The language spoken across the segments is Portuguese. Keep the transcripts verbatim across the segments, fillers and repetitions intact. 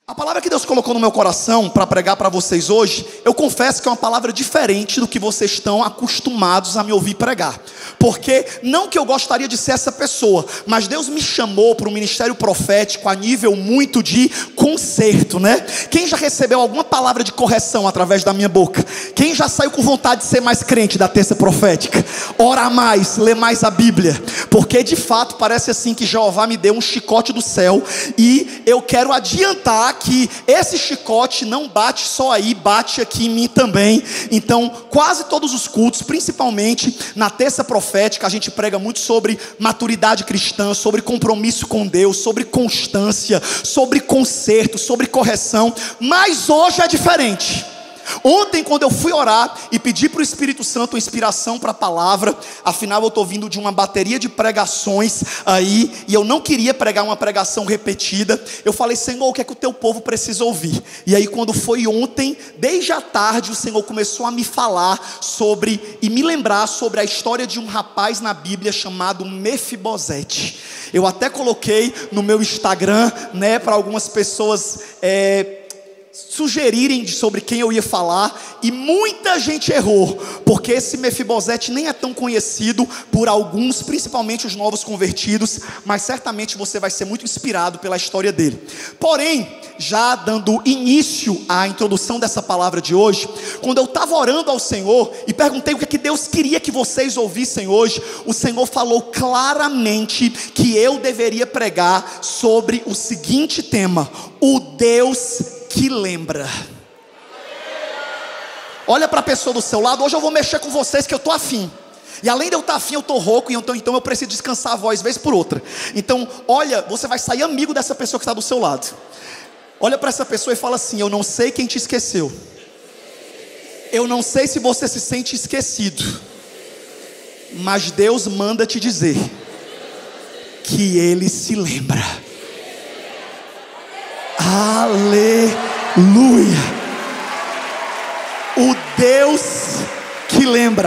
A palavra que Deus colocou no meu coração para pregar para vocês hoje, eu confesso que é uma palavra diferente do que vocês estão acostumados a me ouvir pregar. Porque, não que eu gostaria de ser essa pessoa, mas Deus me chamou para um ministério profético a nível muito de conserto, né? Quem já recebeu alguma palavra de correção através da minha boca? Quem já saiu com vontade de ser mais crente da terça profética? Ora mais, lê mais a Bíblia. Porque de fato parece assim que Jeová me deu um chicote do céu, e eu quero adiantar que esse chicote não bate só aí, bate aqui em mim também. Então quase todos os cultos, principalmente na terça profética, a gente prega muito sobre maturidade cristã, sobre compromisso com Deus, sobre constância, sobre conserto, sobre correção. Mas hoje é diferente. Ontem, quando eu fui orar e pedi para o Espírito Santo inspiração para a palavra, afinal eu estou vindo de uma bateria de pregações aí, e eu não queria pregar uma pregação repetida. Eu falei: Senhor, o que é que o teu povo precisa ouvir? E aí quando foi ontem, desde a tarde, o Senhor começou a me falar sobre, e me lembrar sobre a história de um rapaz na Bíblia chamado Mefibosete. Eu até coloquei no meu Instagram, né, para algumas pessoas é, sugerirem sobre quem eu ia falar, e muita gente errou, porque esse Mefibosete nem é tão conhecido por alguns, principalmente os novos convertidos, mas certamente você vai ser muito inspirado pela história dele. Porém, já dando início à introdução dessa palavra de hoje, quando eu estava orando ao Senhor e perguntei o que é que Deus queria que vocês ouvissem hoje, o Senhor falou claramente que eu deveria pregar sobre o seguinte tema: o Deus que lembra. Olha para a pessoa do seu lado: hoje eu vou mexer com vocês que eu estou afim. E além de eu estar afim, eu estou rouco, e então, então eu preciso descansar a voz vez por outra. Então, olha, você vai sair amigo dessa pessoa que está do seu lado. Olha para essa pessoa e fala assim: eu não sei quem te esqueceu. Eu não sei se você se sente esquecido, mas Deus manda te dizer que Ele se lembra. Aleluia. O Deus que lembra.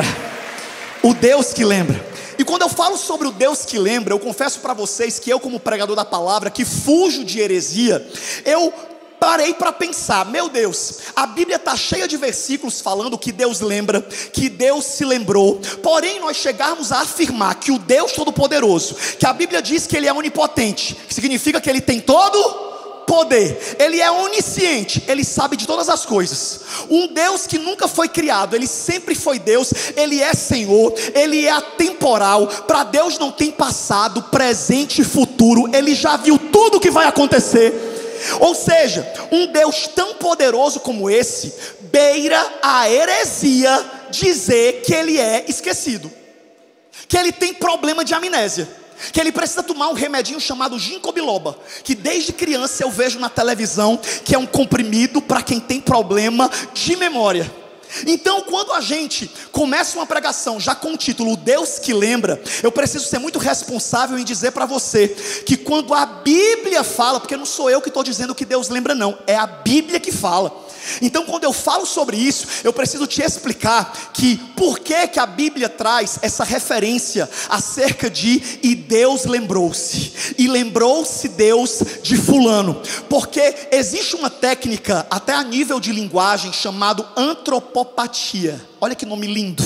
O Deus que lembra. E quando eu falo sobre o Deus que lembra, eu confesso para vocês que eu, como pregador da palavra, que fujo de heresia, eu parei para pensar: meu Deus, a Bíblia está cheia de versículos falando que Deus lembra, que Deus se lembrou. Porém, nós chegarmos a afirmar que o Deus Todo-Poderoso, que a Bíblia diz que Ele é onipotente, que significa que Ele tem todo poder, Ele é onisciente, Ele sabe de todas as coisas. Um Deus que nunca foi criado, Ele sempre foi Deus, Ele é Senhor, Ele é atemporal. Para Deus não tem passado, presente e futuro. Ele já viu tudo o que vai acontecer. Ou seja, um Deus tão poderoso como esse, beira a heresia dizer que Ele é esquecido, que Ele tem problema de amnésia, que Ele precisa tomar um remedinho chamado ginkgo biloba, que desde criança eu vejo na televisão, que é um comprimido para quem tem problema de memória. Então, quando a gente começa uma pregação já com o título Deus que lembra, eu preciso ser muito responsável em dizer para você que quando a Bíblia fala, porque não sou eu que estou dizendo que Deus lembra não, é a Bíblia que fala. Então, quando eu falo sobre isso, eu preciso te explicar que por que que a Bíblia traz essa referência acerca de e Deus lembrou-se, e lembrou-se Deus de fulano. Porque existe uma técnica, até a nível de linguagem, chamado antropopatia. Olha que nome lindo.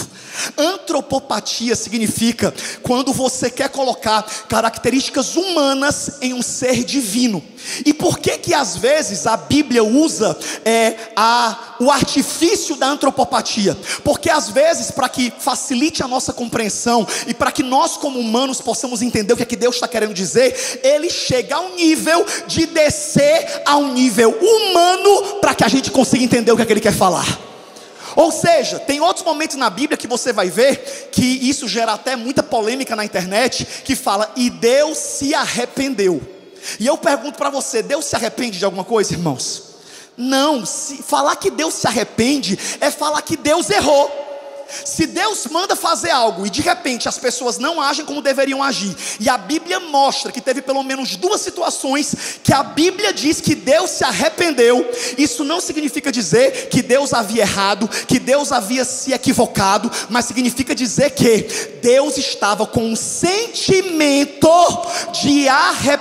Antropopatia significa quando você quer colocar características humanas em um ser divino. E por que que às vezes a Bíblia usa é, a, o artifício da antropopatia? Porque às vezes, para que facilite a nossa compreensão e para que nós como humanos possamos entender o que é que Deus está querendo dizer, Ele chega a um nível de descer a um nível humano para que a gente consiga entender o que é que Ele quer falar. Ou seja, tem outros momentos na Bíblia que você vai ver que isso gera até muita polêmica na internet, que fala, e Deus se arrependeu. E eu pergunto para você: Deus se arrepende de alguma coisa, irmãos? Não. Se falar que Deus se arrepende é falar que Deus errou. Se Deus manda fazer algo e de repente as pessoas não agem como deveriam agir, e a Bíblia mostra que teve pelo menos duas situações que a Bíblia diz que Deus se arrependeu, isso não significa dizer que Deus havia errado, que Deus havia se equivocado, mas significa dizer que Deus estava com um sentimento de arrependimento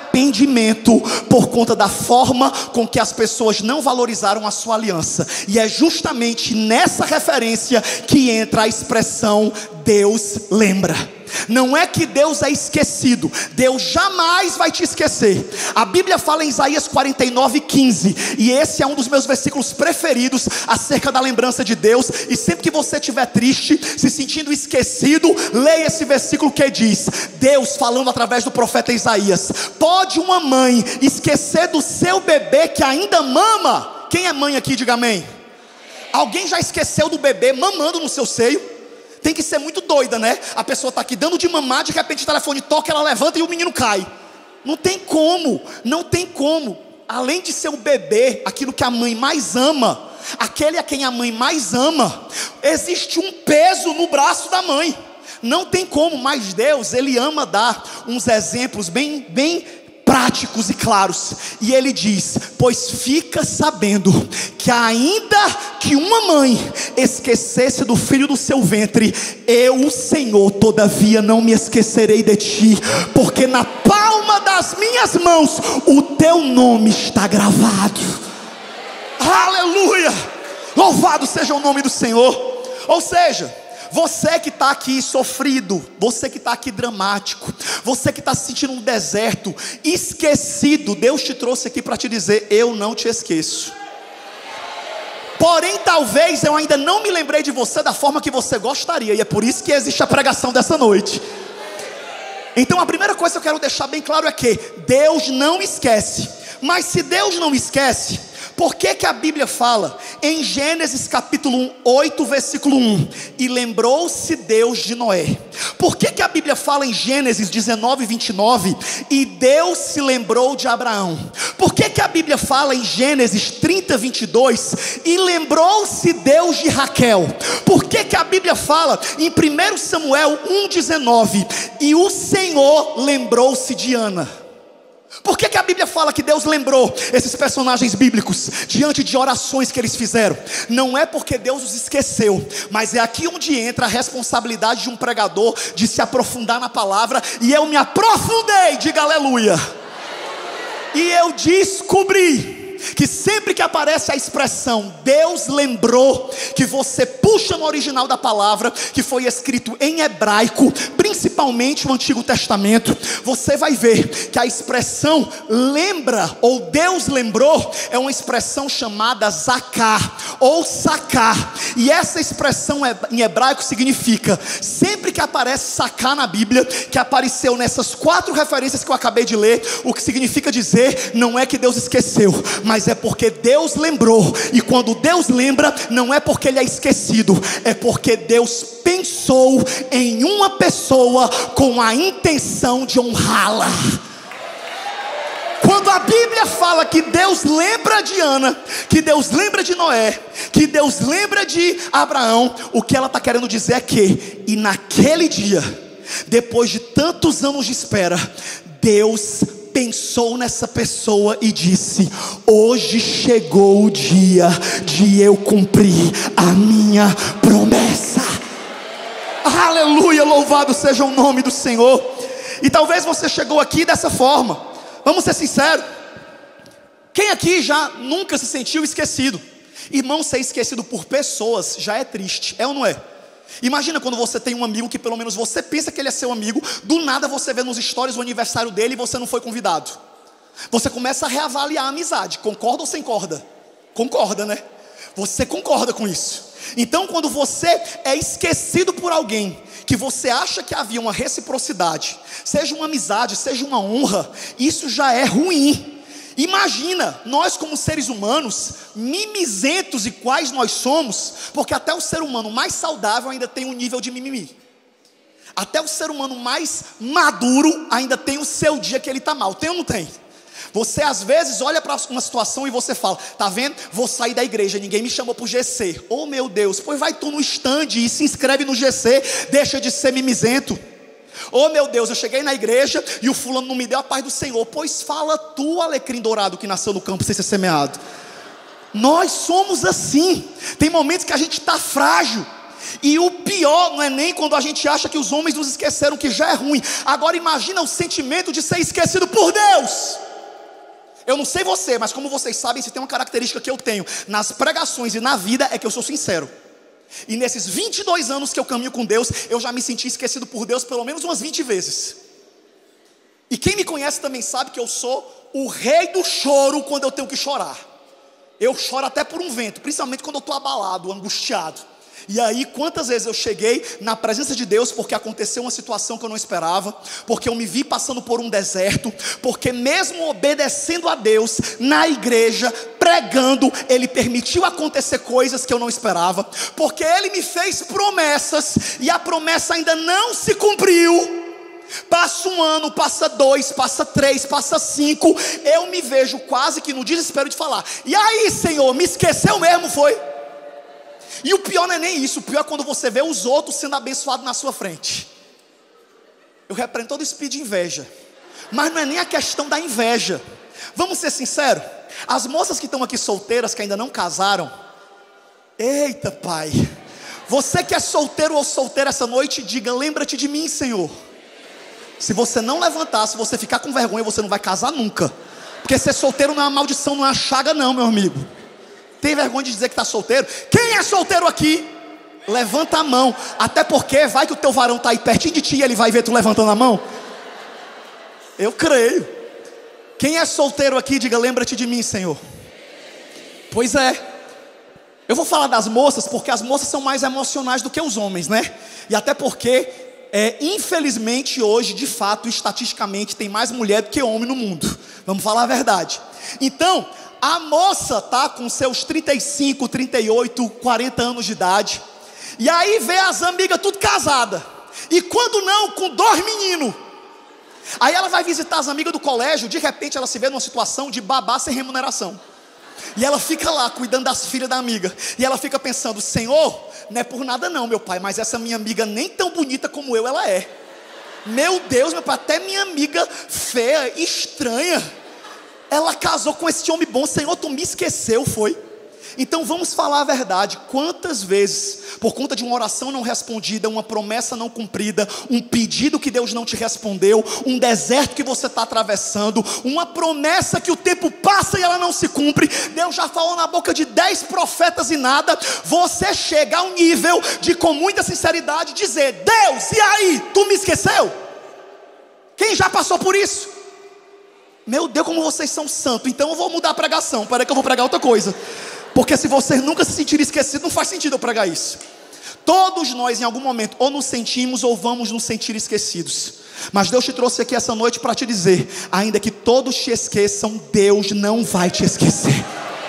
arrependimento por conta da forma com que as pessoas não valorizaram a sua aliança. E é justamente nessa referência que entra a expressão Deus lembra. Não é que Deus é esquecido, Deus jamais vai te esquecer. A Bíblia fala em Isaías quarenta e nove, quinze, e esse é um dos meus versículos preferidos acerca da lembrança de Deus. E sempre que você estiver triste, se sentindo esquecido, leia esse versículo que diz: Deus falando através do profeta Isaías: pode uma mãe esquecer do seu bebê que ainda mama? Quem é mãe aqui, diga amém. Alguém já esqueceu do bebê mamando no seu seio? Tem que ser muito doida, né? A pessoa está aqui dando de mamar, de repente o telefone toca, ela levanta e o menino cai. Não tem como, não tem como. Além de ser o bebê, aquilo que a mãe mais ama, aquele a quem a mãe mais ama, existe um peso no braço da mãe. Não tem como, mas Deus, Ele ama dar uns exemplos bem, bem práticos e claros. E Ele diz: pois fica sabendo que ainda que uma mãe esquecesse do filho do seu ventre, eu, o Senhor, todavia não me esquecerei de ti, porque na palma das minhas mãos o teu nome está gravado. Aleluia! Louvado seja o nome do Senhor. Ou seja, você que está aqui sofrido, você que está aqui dramático, você que está se sentindo um deserto, esquecido, Deus te trouxe aqui para te dizer: eu não te esqueço. Porém, talvez eu ainda não me lembrei de você da forma que você gostaria, e é por isso que existe a pregação dessa noite. Então a primeira coisa que eu quero deixar bem claro é que Deus não esquece. Mas se Deus não esquece, por que que a Bíblia fala em Gênesis capítulo oito, versículo um: e lembrou-se Deus de Noé? Por que que a Bíblia fala em Gênesis dezenove, vinte e nove: e Deus se lembrou de Abraão? Por que que a Bíblia fala em Gênesis trinta, vinte e dois: e lembrou-se Deus de Raquel? Por que que a Bíblia fala em primeiro Samuel um, dezenove: e o Senhor lembrou-se de Ana? Por que que a Bíblia fala que Deus lembrou esses personagens bíblicos diante de orações que eles fizeram? Não é porque Deus os esqueceu, mas é aqui onde entra a responsabilidade de um pregador de se aprofundar na palavra. E eu me aprofundei, diga aleluia. E eu descobri que sempre que aparece a expressão Deus lembrou, que você puxa no original da palavra, que foi escrito em hebraico, principalmente o Antigo Testamento, você vai ver que a expressão lembra, ou Deus lembrou, é uma expressão chamada zakar, ou sacar. E essa expressão em hebraico significa, sempre que aparece sacar na Bíblia, que apareceu nessas quatro referências que eu acabei de ler, o que significa dizer, não é que Deus esqueceu, mas é porque Deus lembrou. E quando Deus lembra, não é porque Ele é esquecido, é porque Deus pensou em uma pessoa com a intenção de honrá-la. Quando a Bíblia fala que Deus lembra de Ana, que Deus lembra de Noé, que Deus lembra de Abraão, o que ela está querendo dizer é que, e naquele dia, depois de tantos anos de espera, Deus pensou nessa pessoa e disse: hoje chegou o dia de eu cumprir a minha promessa. Aleluia, louvado seja o nome do Senhor. E talvez você chegou aqui dessa forma. Vamos ser sinceros, quem aqui já nunca se sentiu esquecido? Irmão, ser esquecido por pessoas já é triste, é ou não é? Imagina quando você tem um amigo que pelo menos você pensa que ele é seu amigo, do nada você vê nos stories o aniversário dele e você não foi convidado. Você começa a reavaliar a amizade. Concorda ou sem corda? Concorda, né? Você concorda com isso. Então quando você é esquecido por alguém que você acha que havia uma reciprocidade, seja uma amizade, seja uma honra, isso já é ruim. Imagina, nós como seres humanos, mimizentos e quais nós somos, porque até o ser humano mais saudável ainda tem um nível de mimimi. Até o ser humano mais maduro ainda tem o seu dia que ele está mal, tem ou não tem? Você às vezes olha para uma situação e você fala: tá vendo? Vou sair da igreja, ninguém me chamou para o G C. Oh meu Deus, pois vai tu no stand e se inscreve no G C, deixa de ser mimizento. Oh meu Deus, eu cheguei na igreja e o fulano não me deu a paz do Senhor. Pois fala tu, alecrim dourado que nasceu no campo sem ser semeado. Nós somos assim. Tem momentos que a gente está frágil. E o pior não é nem quando a gente acha que os homens nos esqueceram, que já é ruim. Agora imagina o sentimento de ser esquecido por Deus. Eu não sei você, mas como vocês sabem, se tem uma característica que eu tenho nas pregações e na vida, é que eu sou sincero. E nesses vinte e dois anos que eu caminho com Deus, eu já me senti esquecido por Deus pelo menos umas vinte vezes. E quem me conhece também sabe que eu sou o rei do choro quando eu tenho que chorar. Eu choro até por um vento, principalmente quando eu estou abalado, angustiado. E aí quantas vezes eu cheguei na presença de Deus porque aconteceu uma situação que eu não esperava, porque eu me vi passando por um deserto, porque mesmo obedecendo a Deus na igreja, pregando, Ele permitiu acontecer coisas que eu não esperava, porque Ele me fez promessas e a promessa ainda não se cumpriu. Passa um ano, passa dois, passa três, passa cinco, eu me vejo quase que no desespero de falar: e aí, Senhor, me esqueceu mesmo, foi? E o pior não é nem isso, o pior é quando você vê os outros sendo abençoados na sua frente. Eu repreendo todo espírito de inveja, mas não é nem a questão da inveja. Vamos ser sinceros, as moças que estão aqui solteiras, que ainda não casaram, eita pai, você que é solteiro ou solteira essa noite, diga: lembra-te de mim, Senhor. Se você não levantar, se você ficar com vergonha, você não vai casar nunca. Porque ser solteiro não é uma maldição, não é uma chaga não, meu amigo. Tem vergonha de dizer que está solteiro? Quem é solteiro aqui? Levanta a mão. Até porque vai que o teu varão está aí pertinho de ti e ele vai ver tu levantando a mão. Eu creio. Quem é solteiro aqui, diga: lembra-te de mim, Senhor. Pois é. Eu vou falar das moças, porque as moças são mais emocionais do que os homens, né? E até porque É, infelizmente hoje, de fato, estatisticamente, tem mais mulher do que homem no mundo. Vamos falar a verdade. Então, a moça tá com seus trinta e cinco, trinta e oito, quarenta anos de idade. E aí vê as amigas tudo casada. E quando não, com dois meninos. Aí ela vai visitar as amigas do colégio. De repente ela se vê numa situação de babá sem remuneração. E ela fica lá cuidando das filhas da amiga. E ela fica pensando: Senhor, não é por nada não, meu pai, mas essa minha amiga nem tão bonita como eu ela é. Meu Deus, meu pai, até minha amiga feia, estranha, ela casou com esse homem bom. Senhor, tu me esqueceu, foi? Então vamos falar a verdade. Quantas vezes, por conta de uma oração não respondida, uma promessa não cumprida, um pedido que Deus não te respondeu, um deserto que você está atravessando, uma promessa que o tempo passa e ela não se cumpre, Deus já falou na boca de dez profetas e nada, você chega ao nível de, com muita sinceridade, dizer: Deus, e aí, tu me esqueceu? Quem já passou por isso? Meu Deus, como vocês são santos. Então eu vou mudar a pregação, para que eu vou pregar outra coisa. Porque se vocês nunca se sentirem esquecidos, não faz sentido eu pregar isso. Todos nós em algum momento ou nos sentimos ou vamos nos sentir esquecidos. Mas Deus te trouxe aqui essa noite para te dizer: ainda que todos te esqueçam, Deus não vai te esquecer.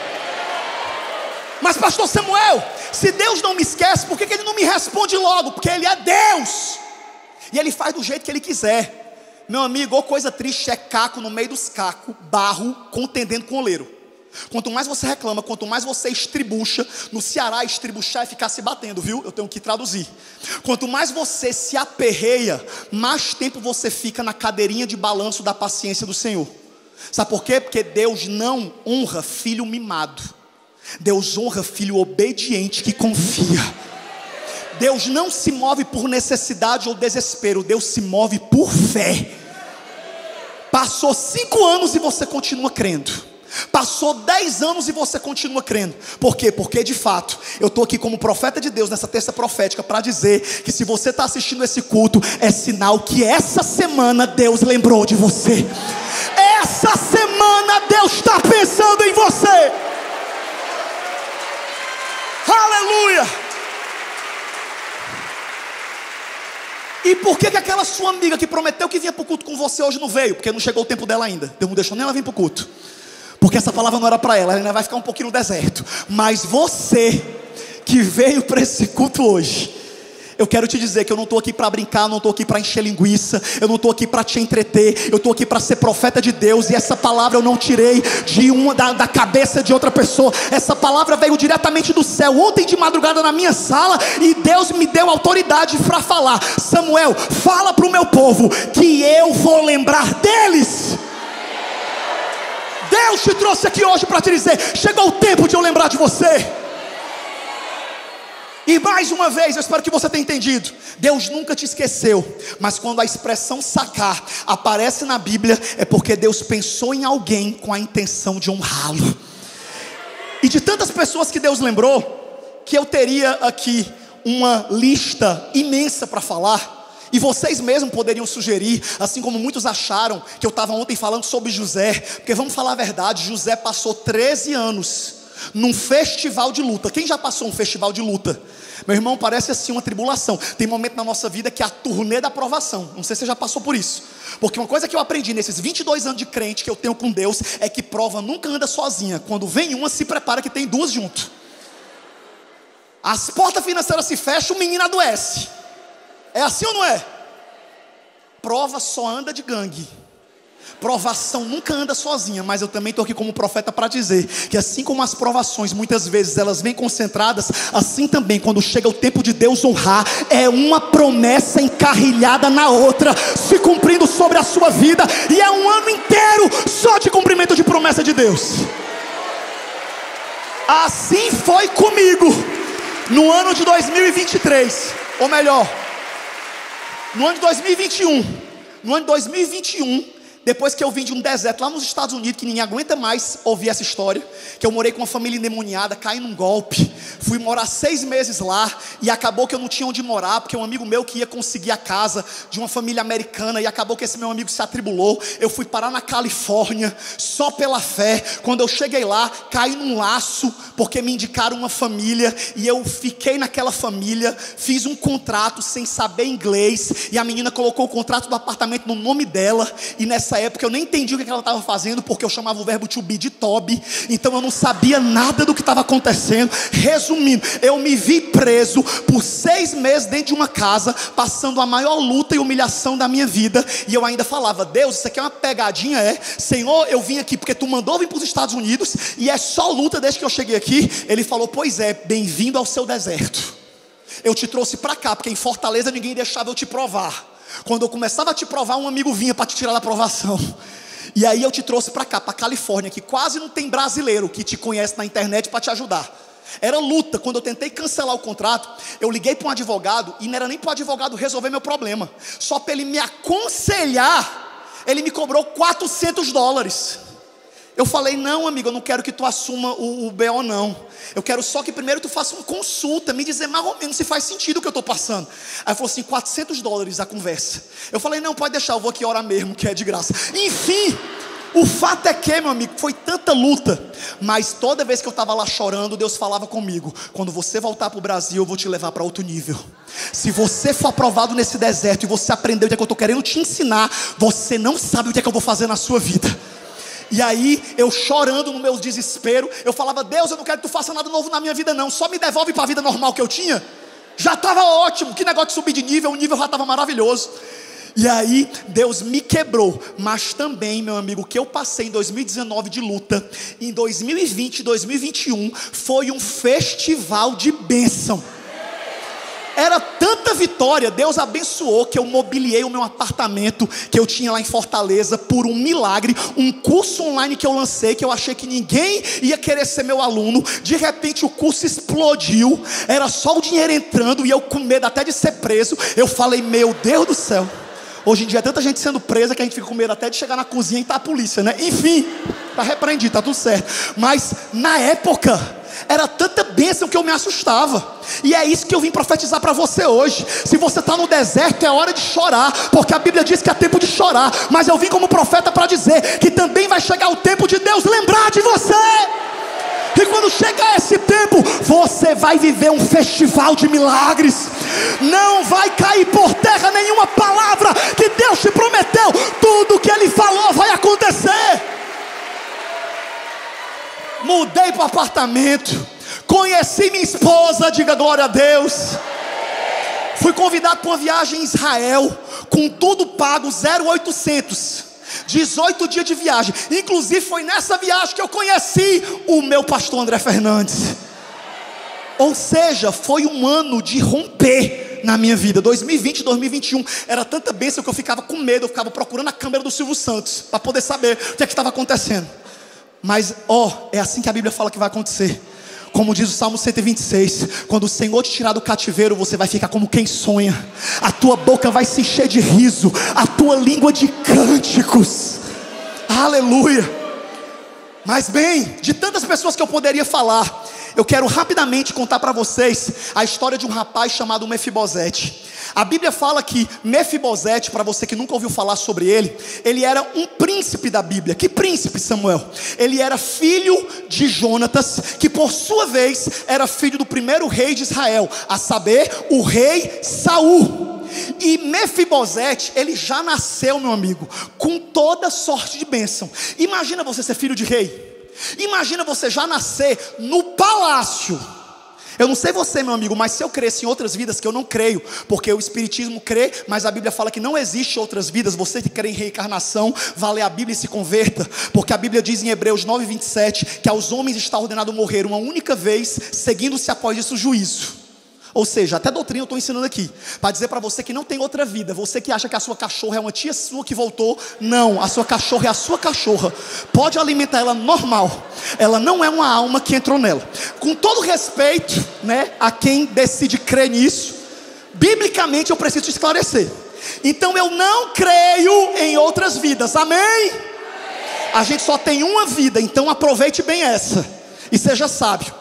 Mas pastor Samuel, se Deus não me esquece, por que que Ele não me responde logo? Porque Ele é Deus, e Ele faz do jeito que Ele quiser. Meu amigo, ou coisa triste é caco no meio dos cacos, barro contendendo com oleiro. Quanto mais você reclama, quanto mais você estribucha. No Ceará, estribuchar é ficar se batendo, viu? Eu tenho que traduzir. Quanto mais você se aperreia, mais tempo você fica na cadeirinha de balanço da paciência do Senhor. Sabe por quê? Porque Deus não honra filho mimado. Deus honra filho obediente que confia. Deus não se move por necessidade ou desespero. Deus se move por fé. Passou cinco anos e você continua crendo. Passou dez anos e você continua crendo. Por quê? Porque de fato eu estou aqui como profeta de Deus nessa terça profética para dizer que se você está assistindo esse culto, é sinal que essa semana Deus lembrou de você. Essa semana Deus está pensando em você. Aleluia. E por que que aquela sua amiga que prometeu que vinha para o culto com você hoje não veio? Porque não chegou o tempo dela ainda. Deus não deixou nem ela vir para o culto. Porque essa palavra não era para ela, ela ainda vai ficar um pouquinho no deserto. Mas você que veio para esse culto hoje, eu quero te dizer que eu não estou aqui para brincar, não estou aqui para encher linguiça, eu não estou aqui para te entreter, eu estou aqui para ser profeta de Deus. E essa palavra eu não tirei de uma, da, da cabeça de outra pessoa. Essa palavra veio diretamente do céu. Ontem de madrugada na minha sala, e Deus me deu autoridade para falar: Samuel, fala para o meu povo que eu vou lembrar deles. Deus te trouxe aqui hoje para te dizer: chegou o tempo de eu lembrar de você. E mais uma vez, eu espero que você tenha entendido, Deus nunca te esqueceu. Mas quando a expressão sacar aparece na Bíblia, é porque Deus pensou em alguém com a intenção de honrá-lo. E de tantas pessoas que Deus lembrou, que eu teria aqui uma lista imensa para falar. E vocês mesmos poderiam sugerir, assim como muitos acharam que eu estava ontem falando sobre José. Porque vamos falar a verdade, José passou treze anos num festival de luta. Quem já passou um festival de luta? Meu irmão, parece assim uma tribulação. Tem momento na nossa vida que é a turnê da aprovação. Não sei se você já passou por isso. Porque uma coisa que eu aprendi nesses vinte e dois anos de crente que eu tenho com Deus é que prova nunca anda sozinha. Quando vem uma, se prepara que tem duas junto. As portas financeiras se fecham, o menino adoece. É assim ou não é? Prova só anda de gangue. Provação nunca anda sozinha. Mas eu também estou aqui como profeta para dizer que assim como as provações muitas vezes elas vêm concentradas, assim também quando chega o tempo de Deus honrar, é uma promessa encarrilhada na outra, se cumprindo sobre a sua vida. E é um ano inteiro só de cumprimento de promessa de Deus. Assim foi comigo no ano de dois mil e vinte e três. Ou melhor, no ano de dois mil e vinte e um. No ano de dois mil e vinte e um, depois que eu vim de um deserto lá nos Estados Unidos, que ninguém aguenta mais ouvir essa história, que eu morei com uma família endemoniada, caí num golpe, fui morar seis meses lá, e acabou que eu não tinha onde morar, porque um amigo meu que ia conseguir a casa de uma família americana, e acabou que esse meu amigo se atribulou. Eu fui parar na Califórnia, só pela fé. Quando eu cheguei lá, caí num laço, porque me indicaram uma família, e eu fiquei naquela família, fiz um contrato sem saber inglês, e a menina colocou o contrato do apartamento no nome dela, e nessa Nessa época eu nem entendi o que ela estava fazendo, porque eu chamava o verbo to be de Toby. Então eu não sabia nada do que estava acontecendo. Resumindo, eu me vi preso por seis meses dentro de uma casa, passando a maior luta e humilhação da minha vida. E eu ainda falava: Deus, isso aqui é uma pegadinha, é? Senhor, eu vim aqui porque tu mandou vir para os Estados Unidos, e é só luta desde que eu cheguei aqui. Ele falou: pois é, bem-vindo ao seu deserto. Eu te trouxe para cá, porque em Fortaleza ninguém deixava eu te provar. Quando eu começava a te provar, um amigo vinha para te tirar da provação. E aí eu te trouxe para cá, para Califórnia, que quase não tem brasileiro que te conhece na internet para te ajudar. Era luta. Quando eu tentei cancelar o contrato, eu liguei para um advogado, e não era nem para o advogado resolver meu problema, só para ele me aconselhar, ele me cobrou quatrocentos dólares. Eu falei: não, amigo, eu não quero que tu assuma o, o B O não. Eu quero só que primeiro tu faça uma consulta, me dizer mais ou menos se faz sentido o que eu estou passando. Aí ele falou assim: quatrocentos dólares a conversa. Eu falei: não, pode deixar, eu vou aqui orar mesmo, que é de graça. Enfim, o fato é que, meu amigo, foi tanta luta, mas toda vez que eu estava lá chorando, Deus falava comigo: quando você voltar para o Brasil, eu vou te levar para outro nível. Se você for aprovado nesse deserto e você aprendeu o que é que eu estou querendo te ensinar, você não sabe o que é que eu vou fazer na sua vida. E aí, eu chorando no meu desespero, eu falava: Deus, eu não quero que tu faça nada novo na minha vida não, só me devolve para a vida normal que eu tinha. Já estava ótimo, que negócio de subir de nível, o nível já estava maravilhoso. E aí, Deus me quebrou. Mas também, meu amigo, o que eu passei em dois mil e dezenove de luta, em dois mil e vinte, dois mil e vinte e um, foi um festival de bênção. Era tanta vitória, Deus abençoou, que eu mobiliei o meu apartamento que eu tinha lá em Fortaleza por um milagre. Um curso online que eu lancei, que eu achei que ninguém ia querer ser meu aluno. De repente o curso explodiu, era só o dinheiro entrando, e eu com medo até de ser preso. Eu falei: meu Deus do céu, hoje em dia é tanta gente sendo presa que a gente fica com medo até de chegar na cozinha e tá a polícia, né? Enfim, tá repreendido, tá tudo certo. Mas na época era tanta bênção que eu me assustava. E é isso que eu vim profetizar para você hoje. Se você está no deserto, é hora de chorar, porque a Bíblia diz que é tempo de chorar. Mas eu vim como profeta para dizer que também vai chegar o tempo de Deus lembrar de você. E quando chegar esse tempo, você vai viver um festival de milagres. Não vai cair por terra nenhuma palavra que Deus te prometeu. Tudo que Ele falou vai acontecer. Mudei para o apartamento, conheci minha esposa, diga glória a Deus. Fui convidado para uma viagem em Israel, com tudo pago, zero oitocentos, dezoito dias de viagem. Inclusive foi nessa viagem que eu conheci o meu pastor André Fernandes. Ou seja, foi um ano de romper na minha vida. dois mil e vinte, dois mil e vinte e um, era tanta bênção que eu ficava com medo. Eu ficava procurando a câmera do Silvio Santos, para poder saber o que é que estava acontecendo. Mas, ó, oh, é assim que a Bíblia fala que vai acontecer. Como diz o Salmo cento e vinte e seis, quando o Senhor te tirar do cativeiro, você vai ficar como quem sonha. A tua boca vai se encher de riso, a tua língua de cânticos. Aleluia. Mas bem, de tantas pessoas que eu poderia falar, eu quero rapidamente contar para vocês a história de um rapaz chamado Mefibosete. A Bíblia fala que Mefibosete, para você que nunca ouviu falar sobre ele, ele era um príncipe da Bíblia. Que príncipe, Samuel? Ele era filho de Jonatas, que por sua vez era filho do primeiro rei de Israel, a saber, o rei Saul. E Mefibosete, ele já nasceu, meu amigo, com toda sorte de bênção. Imagina você ser filho de rei. Imagina você já nascer no palácio. Eu não sei você, meu amigo, mas se eu cresci em outras vidas, que eu não creio, porque o Espiritismo crê, mas a Bíblia fala que não existe outras vidas. Você que crê em reencarnação, vá ler a Bíblia e se converta, porque a Bíblia diz em Hebreus nove, vinte e sete, que aos homens está ordenado morrer uma única vez, seguindo-se após isso o juízo. Ou seja, até doutrina eu estou ensinando aqui, para dizer para você que não tem outra vida. Você que acha que a sua cachorra é uma tia sua que voltou, não, a sua cachorra é a sua cachorra. Pode alimentar ela normal, ela não é uma alma que entrou nela. Com todo respeito, né, a quem decide crer nisso, biblicamente eu preciso te esclarecer. Então eu não creio em outras vidas, amém? Amém. A gente só tem uma vida, então aproveite bem essa e seja sábio.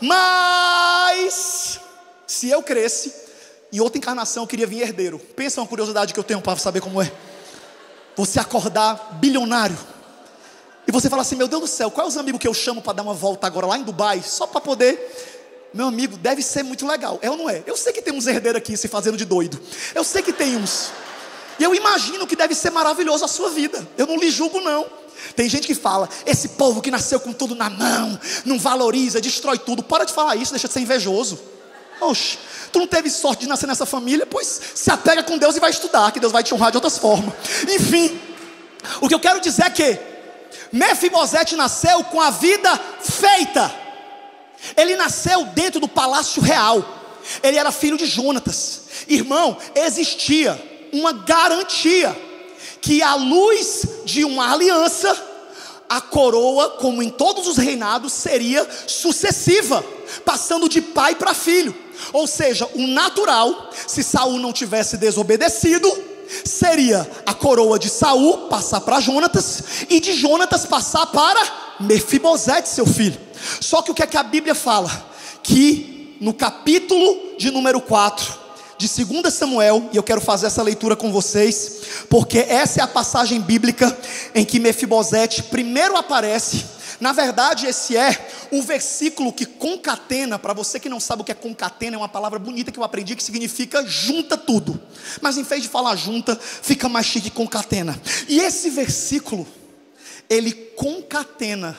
Mas se eu cresce em outra encarnação, eu queria vir herdeiro. Pensa uma curiosidade que eu tenho para saber como é. Você acordar bilionário e você fala assim: meu Deus do céu, quais os amigos que eu chamo para dar uma volta agora lá em Dubai, só para poder... Meu amigo, deve ser muito legal. É ou não é? Eu sei que tem uns herdeiros aqui se fazendo de doido. Eu sei que tem uns. E eu imagino que deve ser maravilhoso a sua vida. Eu não lhe julgo não. Tem gente que fala: esse povo que nasceu com tudo na mão, não valoriza, destrói tudo. Para de falar isso, deixa de ser invejoso. Oxe, tu não teve sorte de nascer nessa família? Pois se apega com Deus e vai estudar, que Deus vai te honrar de outras formas. Enfim, o que eu quero dizer é que Mefibosete nasceu com a vida feita. Ele nasceu dentro do palácio real. Ele era filho de Jonatas. Irmão, existia uma garantia que à luz de uma aliança, a coroa, como em todos os reinados, seria sucessiva, passando de pai para filho. Ou seja, o natural, se Saul não tivesse desobedecido, seria a coroa de Saul passar para Jonatas, e de Jonatas passar para Mefibosete, seu filho. Só que o que é que a Bíblia fala? Que no capítulo de número quatro de dois Samuel, e eu quero fazer essa leitura com vocês, porque essa é a passagem bíblica em que Mefibosete primeiro aparece. Na verdade, esse é o versículo que concatena. Para você que não sabe o que é concatena, é uma palavra bonita que eu aprendi, que significa junta tudo. Mas em vez de falar junta, fica mais chique concatena. E esse versículo, ele concatena,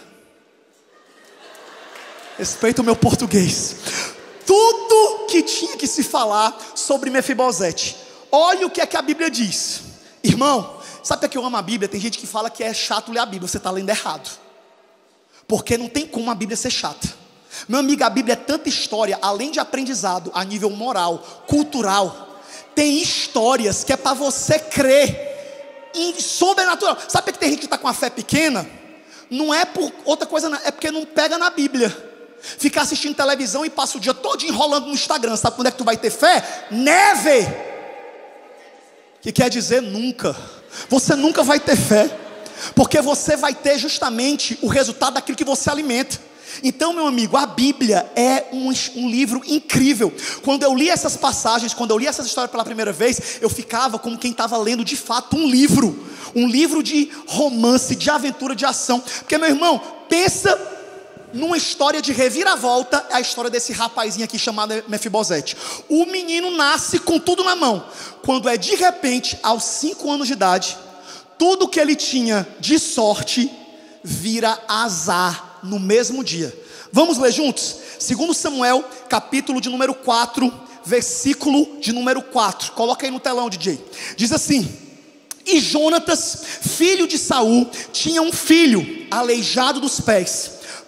respeita o meu português, tudo que tinha que se falar sobre Mefibosete. Olha o que é que a Bíblia diz. Irmão, sabe por que eu amo a Bíblia? Tem gente que fala que é chato ler a Bíblia. Você está lendo errado, porque não tem como a Bíblia ser chata. Meu amigo, a Bíblia é tanta história, além de aprendizado a nível moral, cultural. Tem histórias que é para você crer em sobrenatural. Sabe por que tem gente que está com a fé pequena? Não é por outra coisa, não, é porque não pega na Bíblia. Ficar assistindo televisão e passa o dia todo enrolando no Instagram. Sabe quando é que tu vai ter fé? Neve! Que quer dizer nunca. Você nunca vai ter fé, porque você vai ter justamente o resultado daquilo que você alimenta. Então, meu amigo, a Bíblia é um, um livro incrível. Quando eu li essas passagens, quando eu li essas histórias pela primeira vez, eu ficava como quem estava lendo de fato um livro. Um livro de romance, de aventura, de ação. Porque, meu irmão, pensa numa história de reviravolta. É a história desse rapazinho aqui chamado Mefibosete. O menino nasce com tudo na mão. Quando é de repente, aos cinco anos de idade, tudo que ele tinha de sorte vira azar no mesmo dia. Vamos ler juntos? Segundo Samuel, capítulo de número quatro, versículo de número quatro. Coloca aí no telão, D J. Diz assim: e Jonatas, filho de Saul, tinha um filho aleijado dos pés.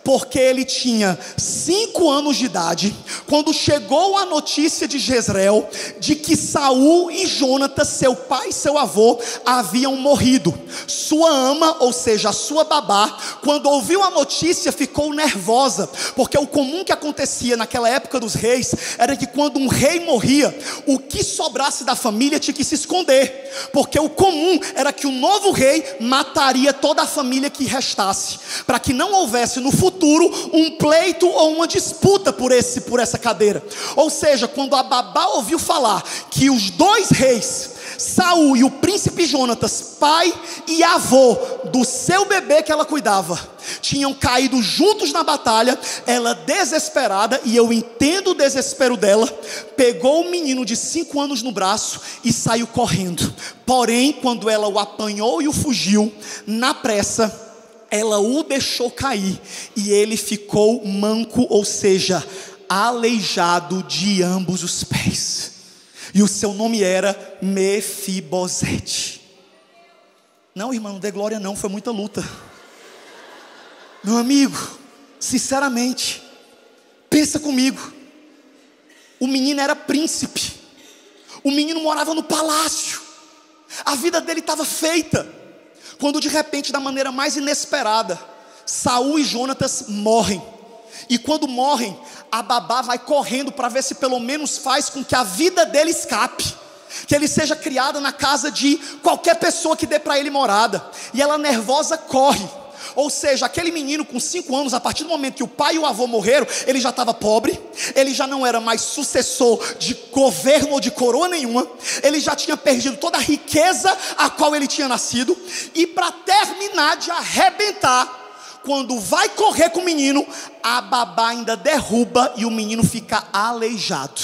porque ele tinha cinco anos de idade, quando chegou a notícia de Jezreel, de que Saul e Jonatas, seu pai e seu avô, haviam morrido. Sua ama, ou seja, a sua babá, quando ouviu a notícia, ficou nervosa, porque o comum que acontecia naquela época dos reis, era que quando um rei morria, o que sobrasse da família tinha que se esconder, porque o comum era que o novo rei mataria toda a família que restasse, para que não houvesse no futuro um pleito ou uma disputa por, esse, por essa cadeira. Ou seja, quando a babá ouviu falar que os dois reis, Saul e o príncipe Jonatas, pai e avô do seu bebê que ela cuidava, tinham caído juntos na batalha, ela desesperada, e eu entendo o desespero dela, pegou o menino de cinco anos no braço e saiu correndo. Porém, quando ela o apanhou e o fugiu, na pressa, ela o deixou cair, e ele ficou manco, ou seja, aleijado de ambos os pés. E o seu nome era Mefibosete. Não, irmão, não dê glória não, foi muita luta. Meu amigo, sinceramente, pensa comigo. O menino era príncipe, o menino morava no palácio, a vida dele estava feita, quando de repente, da maneira mais inesperada, Saul e Jonatas morrem. E quando morrem, a babá vai correndo para ver se pelo menos faz com que a vida dele escape, que ele seja criado na casa de qualquer pessoa que dê para ele morada. E ela, nervosa, corre. Ou seja, aquele menino com cinco anos, a partir do momento que o pai e o avô morreram, ele já estava pobre, ele já não era mais sucessor de governo ou de coroa nenhuma, ele já tinha perdido toda a riqueza a qual ele tinha nascido. E para terminar de arrebentar, quando vai correr com o menino, a babá ainda derruba e o menino fica aleijado.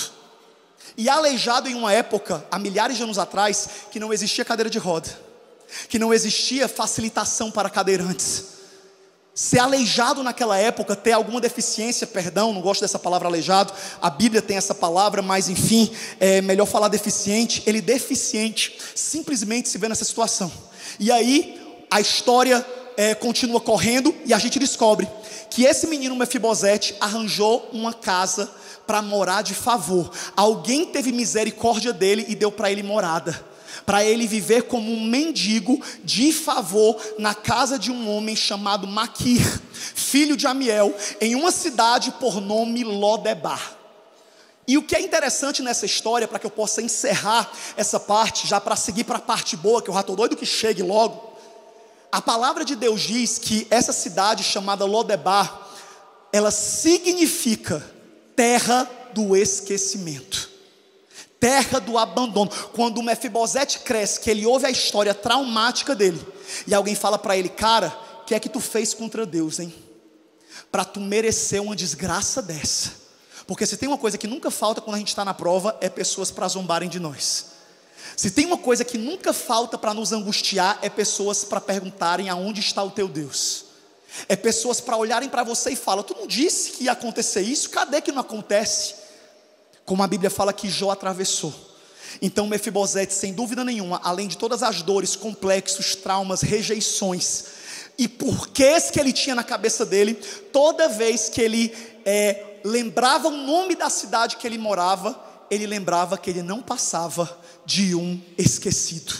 E aleijado em uma época, há milhares de anos atrás, que não existia cadeira de roda, que não existia facilitação para cadeirantes. Ser aleijado naquela época, ter alguma deficiência, perdão, não gosto dessa palavra aleijado, a Bíblia tem essa palavra, mas enfim, é melhor falar deficiente. Ele deficiente, simplesmente se vê nessa situação. E aí, a história É, continua correndo, e a gente descobre que esse menino Mefibosete arranjou uma casa para morar de favor. Alguém teve misericórdia dele e deu para ele morada, para ele viver como um mendigo de favor na casa de um homem chamado Maquir, filho de Amiel, em uma cidade por nome Lodebar. E o que é interessante nessa história, para que eu possa encerrar essa parte, já para seguir para a parte boa, que eu já estou doido que chegue logo. A palavra de Deus diz que essa cidade chamada Lodebar, ela significa terra do esquecimento, terra do abandono. Quando o Mefibosete cresce, que ele ouve a história traumática dele, e alguém fala para ele: cara, o que é que tu fez contra Deus, hein? Para tu merecer uma desgraça dessa. Porque se tem uma coisa que nunca falta quando a gente está na prova, é pessoas para zombarem de nós. Se tem uma coisa que nunca falta para nos angustiar, é pessoas para perguntarem aonde está o teu Deus. É pessoas para olharem para você e falar: tu não disse que ia acontecer isso? Cadê que não acontece? Como a Bíblia fala que Jó atravessou. Então Mefibosete, sem dúvida nenhuma, além de todas as dores, complexos, traumas, rejeições e porquês que ele tinha na cabeça dele, toda vez que ele é, lembrava o nome da cidade que ele morava, ele lembrava que ele não passava de um esquecido,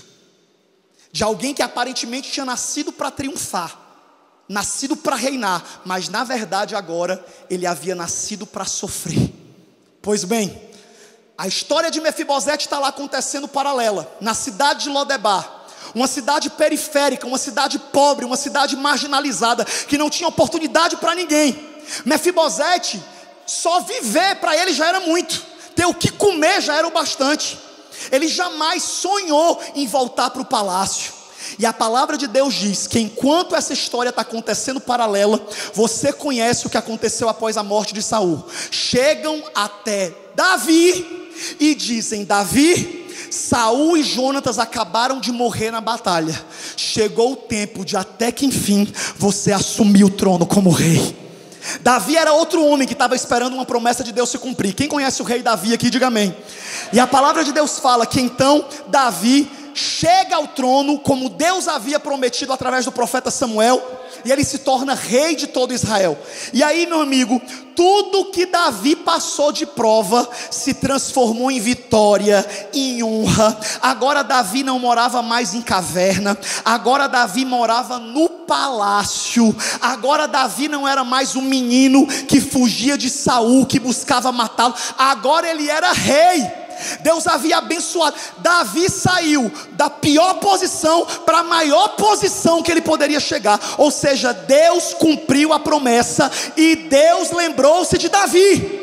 de alguém que aparentemente tinha nascido para triunfar, nascido para reinar, mas na verdade agora ele havia nascido para sofrer. Pois bem, a história de Mefibosete está lá acontecendo paralela, na cidade de Lodebar, uma cidade periférica, uma cidade pobre, uma cidade marginalizada, que não tinha oportunidade para ninguém. Mefibosete, só viver para ele já era muito, ter o que comer já era o bastante. Ele jamais sonhou em voltar para o palácio. E a palavra de Deus diz que enquanto essa história está acontecendo paralela, você conhece o que aconteceu após a morte de Saul. Chegam até Davi e dizem: Davi, Saul e Jonatas acabaram de morrer na batalha. Chegou o tempo de até que enfim você assumir o trono como rei. Davi era outro homem que estava esperando uma promessa de Deus se cumprir. Quem conhece o rei Davi aqui, diga amém. E a palavra de Deus fala que então Davi chega ao trono, como Deus havia prometido através do profeta Samuel. e ele se torna rei de todo Israel. E aí, meu amigo, tudo que Davi passou de prova se transformou em vitória, em honra. Agora Davi não morava mais em caverna, agora Davi morava no palácio. Agora Davi não era mais um menino que fugia de Saul, que buscava matá-lo. Agora ele era rei. Deus havia abençoado. Davi saiu da pior posição para a maior posição que ele poderia chegar. Ou seja, Deus cumpriu a promessa e Deus lembrou-se de Davi.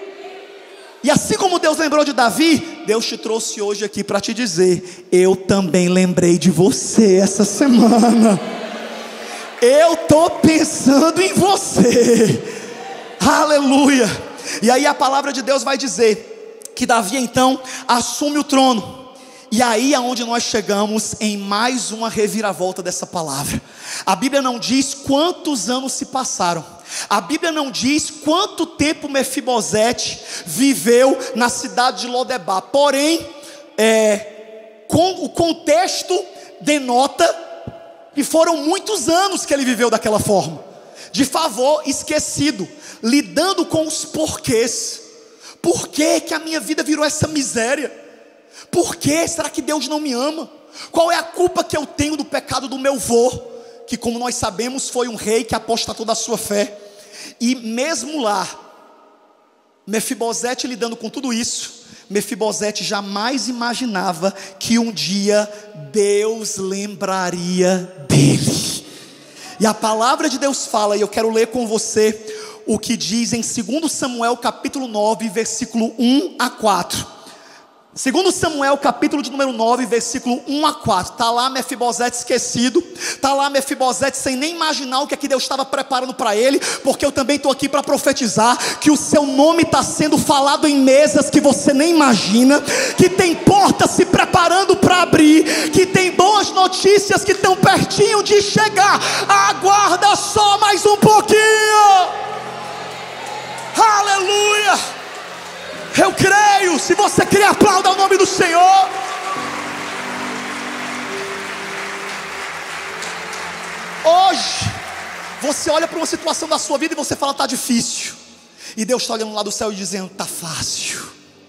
E assim como Deus lembrou de Davi, Deus te trouxe hoje aqui para te dizer: eu também lembrei de você essa semana. Eu estou pensando em você. Aleluia. E aí a palavra de Deus vai dizer que Davi então assume o trono. E aí é onde nós chegamos em mais uma reviravolta dessa palavra. A Bíblia não diz quantos anos se passaram. A Bíblia não diz quanto tempo Mefibosete viveu na cidade de Lodebar. Porém, é, com, o contexto denota que foram muitos anos que ele viveu daquela forma, de favor, esquecido, lidando com os porquês. Por que que a minha vida virou essa miséria? Por que? Será que Deus não me ama? Qual é a culpa que eu tenho do pecado do meu avô, que, como nós sabemos, foi um rei que apostatou da sua fé? E mesmo lá, Mefibosete lidando com tudo isso, Mefibosete jamais imaginava que um dia Deus lembraria dele. E a palavra de Deus fala, e eu quero ler com você o que diz em segundo Samuel capítulo nove, versículo um a quatro. segundo Samuel capítulo de número nove, versículo um a quatro. Está lá Mefibosete esquecido, está lá Mefibosete sem nem imaginar o que é que Deus estava preparando para ele. Porque eu também estou aqui para profetizar que o seu nome está sendo falado em mesas que você nem imagina, que tem portas se preparando para abrir, que tem boas notícias que estão pertinho de chegar. Aguarda só mais um pouquinho. Aleluia. Eu creio. Se você crê, aplauda o nome do Senhor. Hoje você olha para uma situação da sua vida e você fala: está difícil. E Deus está olhando lá do céu e dizendo: está fácil.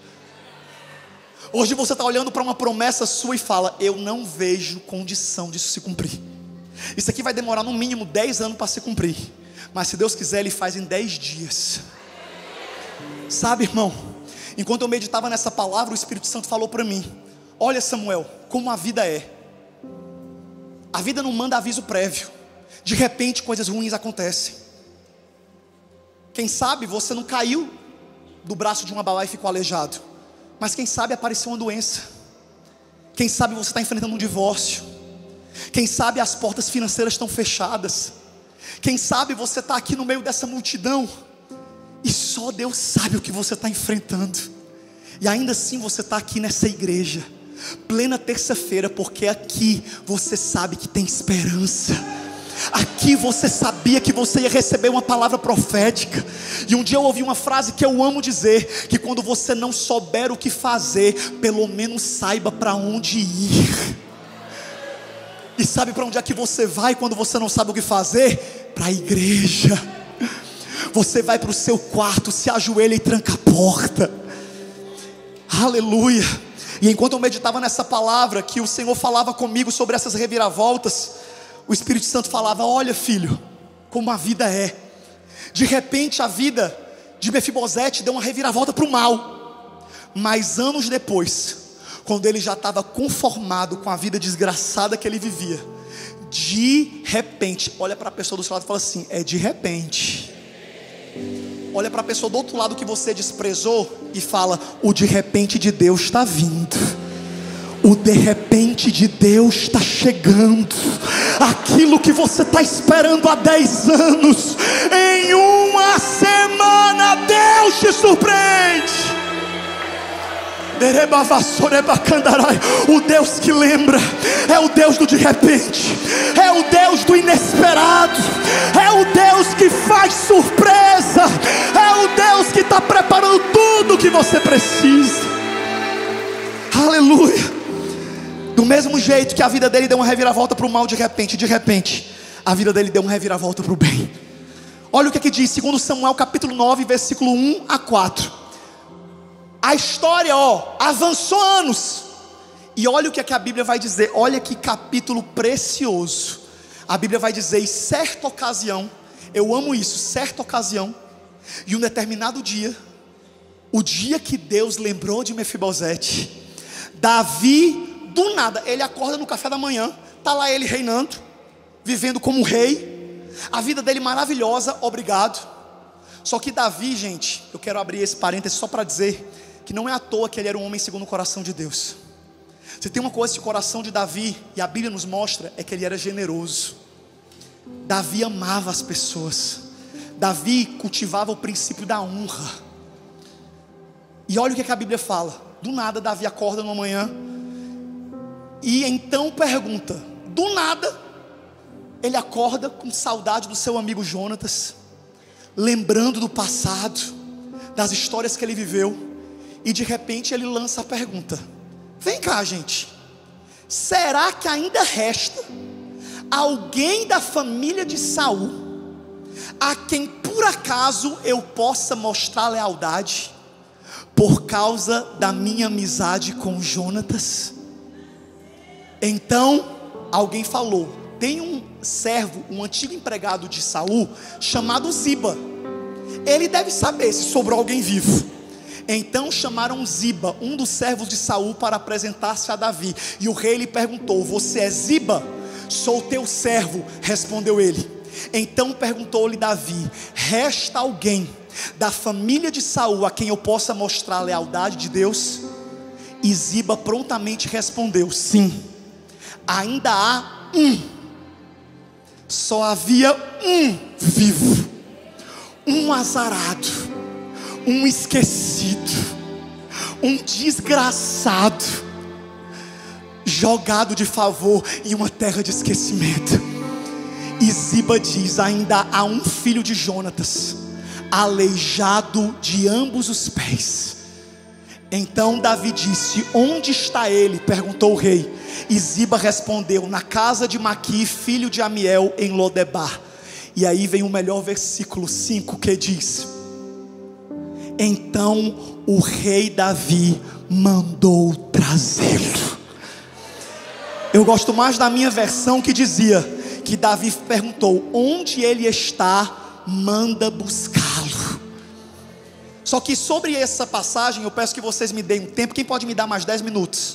Hoje você está olhando para uma promessa sua e fala: eu não vejo condição disso se cumprir. Isso aqui vai demorar no mínimo dez anos para se cumprir, mas se Deus quiser, Ele faz em dez dias. Sabe, irmão, enquanto eu meditava nessa palavra, o Espírito Santo falou para mim: olha, Samuel, como a vida é. A vida não manda aviso prévio. De repente coisas ruins acontecem. Quem sabe você não caiu do braço de uma balaia e ficou aleijado, mas quem sabe apareceu uma doença. Quem sabe você está enfrentando um divórcio. Quem sabe as portas financeiras estão fechadas. Quem sabe você está aqui no meio dessa multidão e só Deus sabe o que você está enfrentando. E ainda assim você está aqui nessa igreja, plena terça-feira, porque aqui você sabe que tem esperança. Aqui você sabia que você ia receber uma palavra profética. E um dia eu ouvi uma frase que eu amo dizer: que quando você não souber o que fazer, pelo menos saiba para onde ir. E sabe para onde é que você vai quando você não sabe o que fazer? Para a igreja. Você vai para o seu quarto, se ajoelha e tranca a porta. Aleluia. E enquanto eu meditava nessa palavra, que o Senhor falava comigo sobre essas reviravoltas, o Espírito Santo falava: olha, filho, como a vida é. De repente a vida de Mefibosete deu uma reviravolta para o mal. Mas anos depois, quando ele já estava conformado com a vida desgraçada que ele vivia, de repente, olha para a pessoa do seu lado e fala assim: é de repente. Olha para a pessoa do outro lado que você desprezou e fala: o de repente de Deus está vindo. O de repente de Deus está chegando. Aquilo que você está esperando há dez anos, em uma semana Deus te surpreende. O Deus que lembra é o Deus do de repente, é o Deus do inesperado, é o Deus que faz surpresa, é o Deus que está preparando tudo o que você precisa. Aleluia. Do mesmo jeito que a vida dele deu uma reviravolta para o mal de repente, de repente a vida dele deu uma reviravolta para o bem. Olha o que aqui diz, segundo Samuel capítulo nove, versículo um a quatro. A história, ó, avançou anos. E olha o que, é que a Bíblia vai dizer. Olha que capítulo precioso. A Bíblia vai dizer, em certa ocasião, eu amo isso, certa ocasião, e um determinado dia, o dia que Deus lembrou de Mefibosete, Davi, do nada, ele acorda no café da manhã, está lá ele reinando, vivendo como rei, a vida dele maravilhosa, obrigado. Só que Davi, gente, eu quero abrir esse parênteses só para dizer que não é à toa que ele era um homem segundo o coração de Deus. Se tem uma coisa que o coração de Davi, e a Bíblia nos mostra, é que ele era generoso. Davi amava as pessoas. Davi cultivava o princípio da honra. E olha o que, é que a Bíblia fala. Do nada Davi acorda numa manhã e então pergunta, do nada ele acorda com saudade do seu amigo Jonatas, lembrando do passado, das histórias que ele viveu, e de repente ele lança a pergunta: vem cá, gente, será que ainda resta alguém da família de Saul a quem por acaso eu possa mostrar lealdade por causa da minha amizade com Jonatas? Então alguém falou, tem um servo, um antigo empregado de Saul chamado Ziba, ele deve saber se sobrou alguém vivo. Então chamaram Ziba, um dos servos de Saul, para apresentar-se a Davi. E o rei lhe perguntou: você é Ziba? Sou teu servo, respondeu ele. Então perguntou-lhe Davi: resta alguém da família de Saul a quem eu possa mostrar a lealdade de Deus? E Ziba prontamente respondeu: sim, ainda há um. Só havia um vivo, um azarado, um esquecido, um desgraçado, jogado de favor em uma terra de esquecimento. E Ziba diz: ainda há um filho de Jonatas, aleijado de ambos os pés. Então Davi disse: onde está ele? Perguntou o rei. E Ziba respondeu: na casa de Maqui, filho de Amiel, em Lodebar. E aí vem o melhor versículo cinco, que diz: então o rei Davi mandou trazê-lo. Eu gosto mais da minha versão, que dizia que Davi perguntou: onde ele está? Manda buscá-lo. Só que sobre essa passagem eu peço que vocês me deem um tempo. Quem pode me dar mais dez minutos?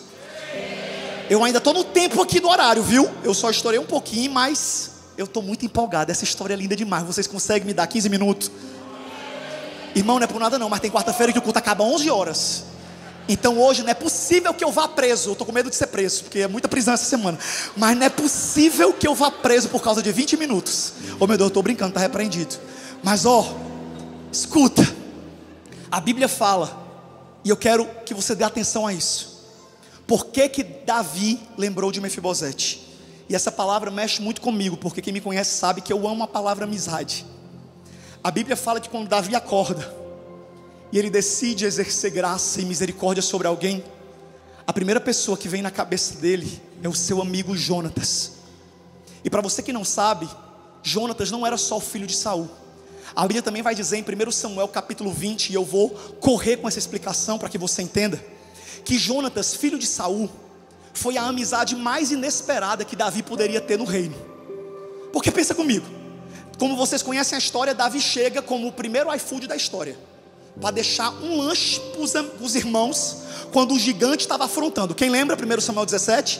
Eu ainda estou no tempo aqui do horário, viu? Eu só estourei um pouquinho, mas eu estou muito empolgado. Essa história é linda demais. Vocês conseguem me dar quinze minutos? Irmão, não é por nada não, mas tem quarta-feira que o culto acaba onze horas. Então hoje não é possível que eu vá preso. Eu estou com medo de ser preso, porque é muita prisão essa semana. Mas não é possível que eu vá preso por causa de vinte minutos. Oh meu Deus, eu estou brincando, está repreendido. Mas ó, escuta, a Bíblia fala, e eu quero que você dê atenção a isso. Por que que Davi lembrou de Mefibosete? E essa palavra mexe muito comigo, porque quem me conhece sabe que eu amo a palavra amizade. A Bíblia fala que quando Davi acorda e ele decide exercer graça e misericórdia sobre alguém, a primeira pessoa que vem na cabeça dele é o seu amigo Jonatas. E para você que não sabe, Jonatas não era só o filho de Saul. A Bíblia também vai dizer em primeiro Samuel capítulo vinte, e eu vou correr com essa explicação para que você entenda, que Jonatas, filho de Saul, foi a amizade mais inesperada que Davi poderia ter no reino. Porque pensa comigo, como vocês conhecem a história, Davi chega como o primeiro iFood da história, para deixar um lanche para os irmãos, quando o gigante estava afrontando. Quem lembra? primeiro Samuel dezessete.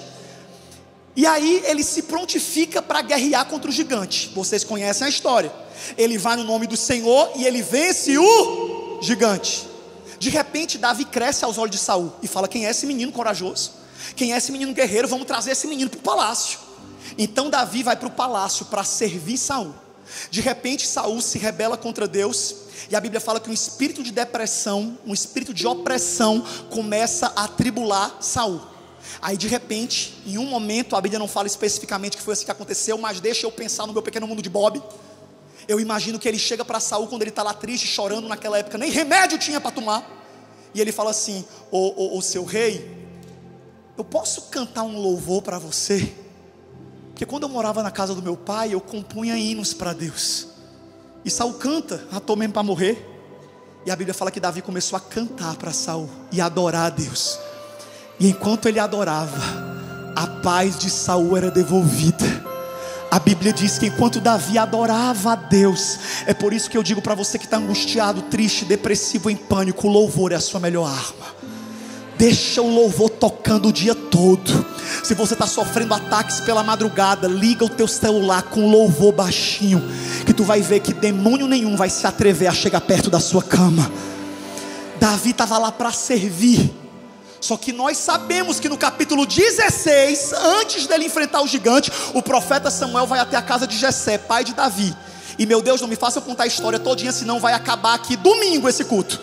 E aí ele se prontifica para guerrear contra o gigante. Vocês conhecem a história. Ele vai no nome do Senhor e ele vence o gigante. De repente Davi cresce aos olhos de Saul e fala: quem é esse menino corajoso? Quem é esse menino guerreiro? Vamos trazer esse menino para o palácio. Então Davi vai para o palácio para servir Saul. De repente Saul se rebela contra Deus, e a Bíblia fala que um espírito de depressão, um espírito de opressão começa a atribular Saul. Aí de repente, em um momento, a Bíblia não fala especificamente que foi assim que aconteceu, mas deixa eu pensar no meu pequeno mundo de Bob. Eu imagino que ele chega para Saul quando ele está lá triste, chorando. Naquela época nem remédio tinha para tomar, e ele fala assim: ô, ô, ô seu rei, eu posso cantar um louvor para você? Porque quando eu morava na casa do meu pai, eu compunha hinos para Deus. E Saul canta, já estou mesmo para morrer. E a Bíblia fala que Davi começou a cantar para Saul e adorar a Deus. E enquanto ele adorava, a paz de Saul era devolvida. A Bíblia diz que enquanto Davi adorava a Deus, é por isso que eu digo para você que está angustiado, triste, depressivo, em pânico, o louvor é a sua melhor arma. Deixa o louvor tocando o dia todo. Se você está sofrendo ataques pela madrugada, liga o teu celular com louvor baixinho, que tu vai ver que demônio nenhum vai se atrever a chegar perto da sua cama. Davi estava lá para servir. Só que nós sabemos que no capítulo dezesseis, antes dele enfrentar o gigante, o profeta Samuel vai até a casa de Jessé, pai de Davi. E meu Deus, não me faça eu contar a história todinha, senão vai acabar aqui domingo esse culto.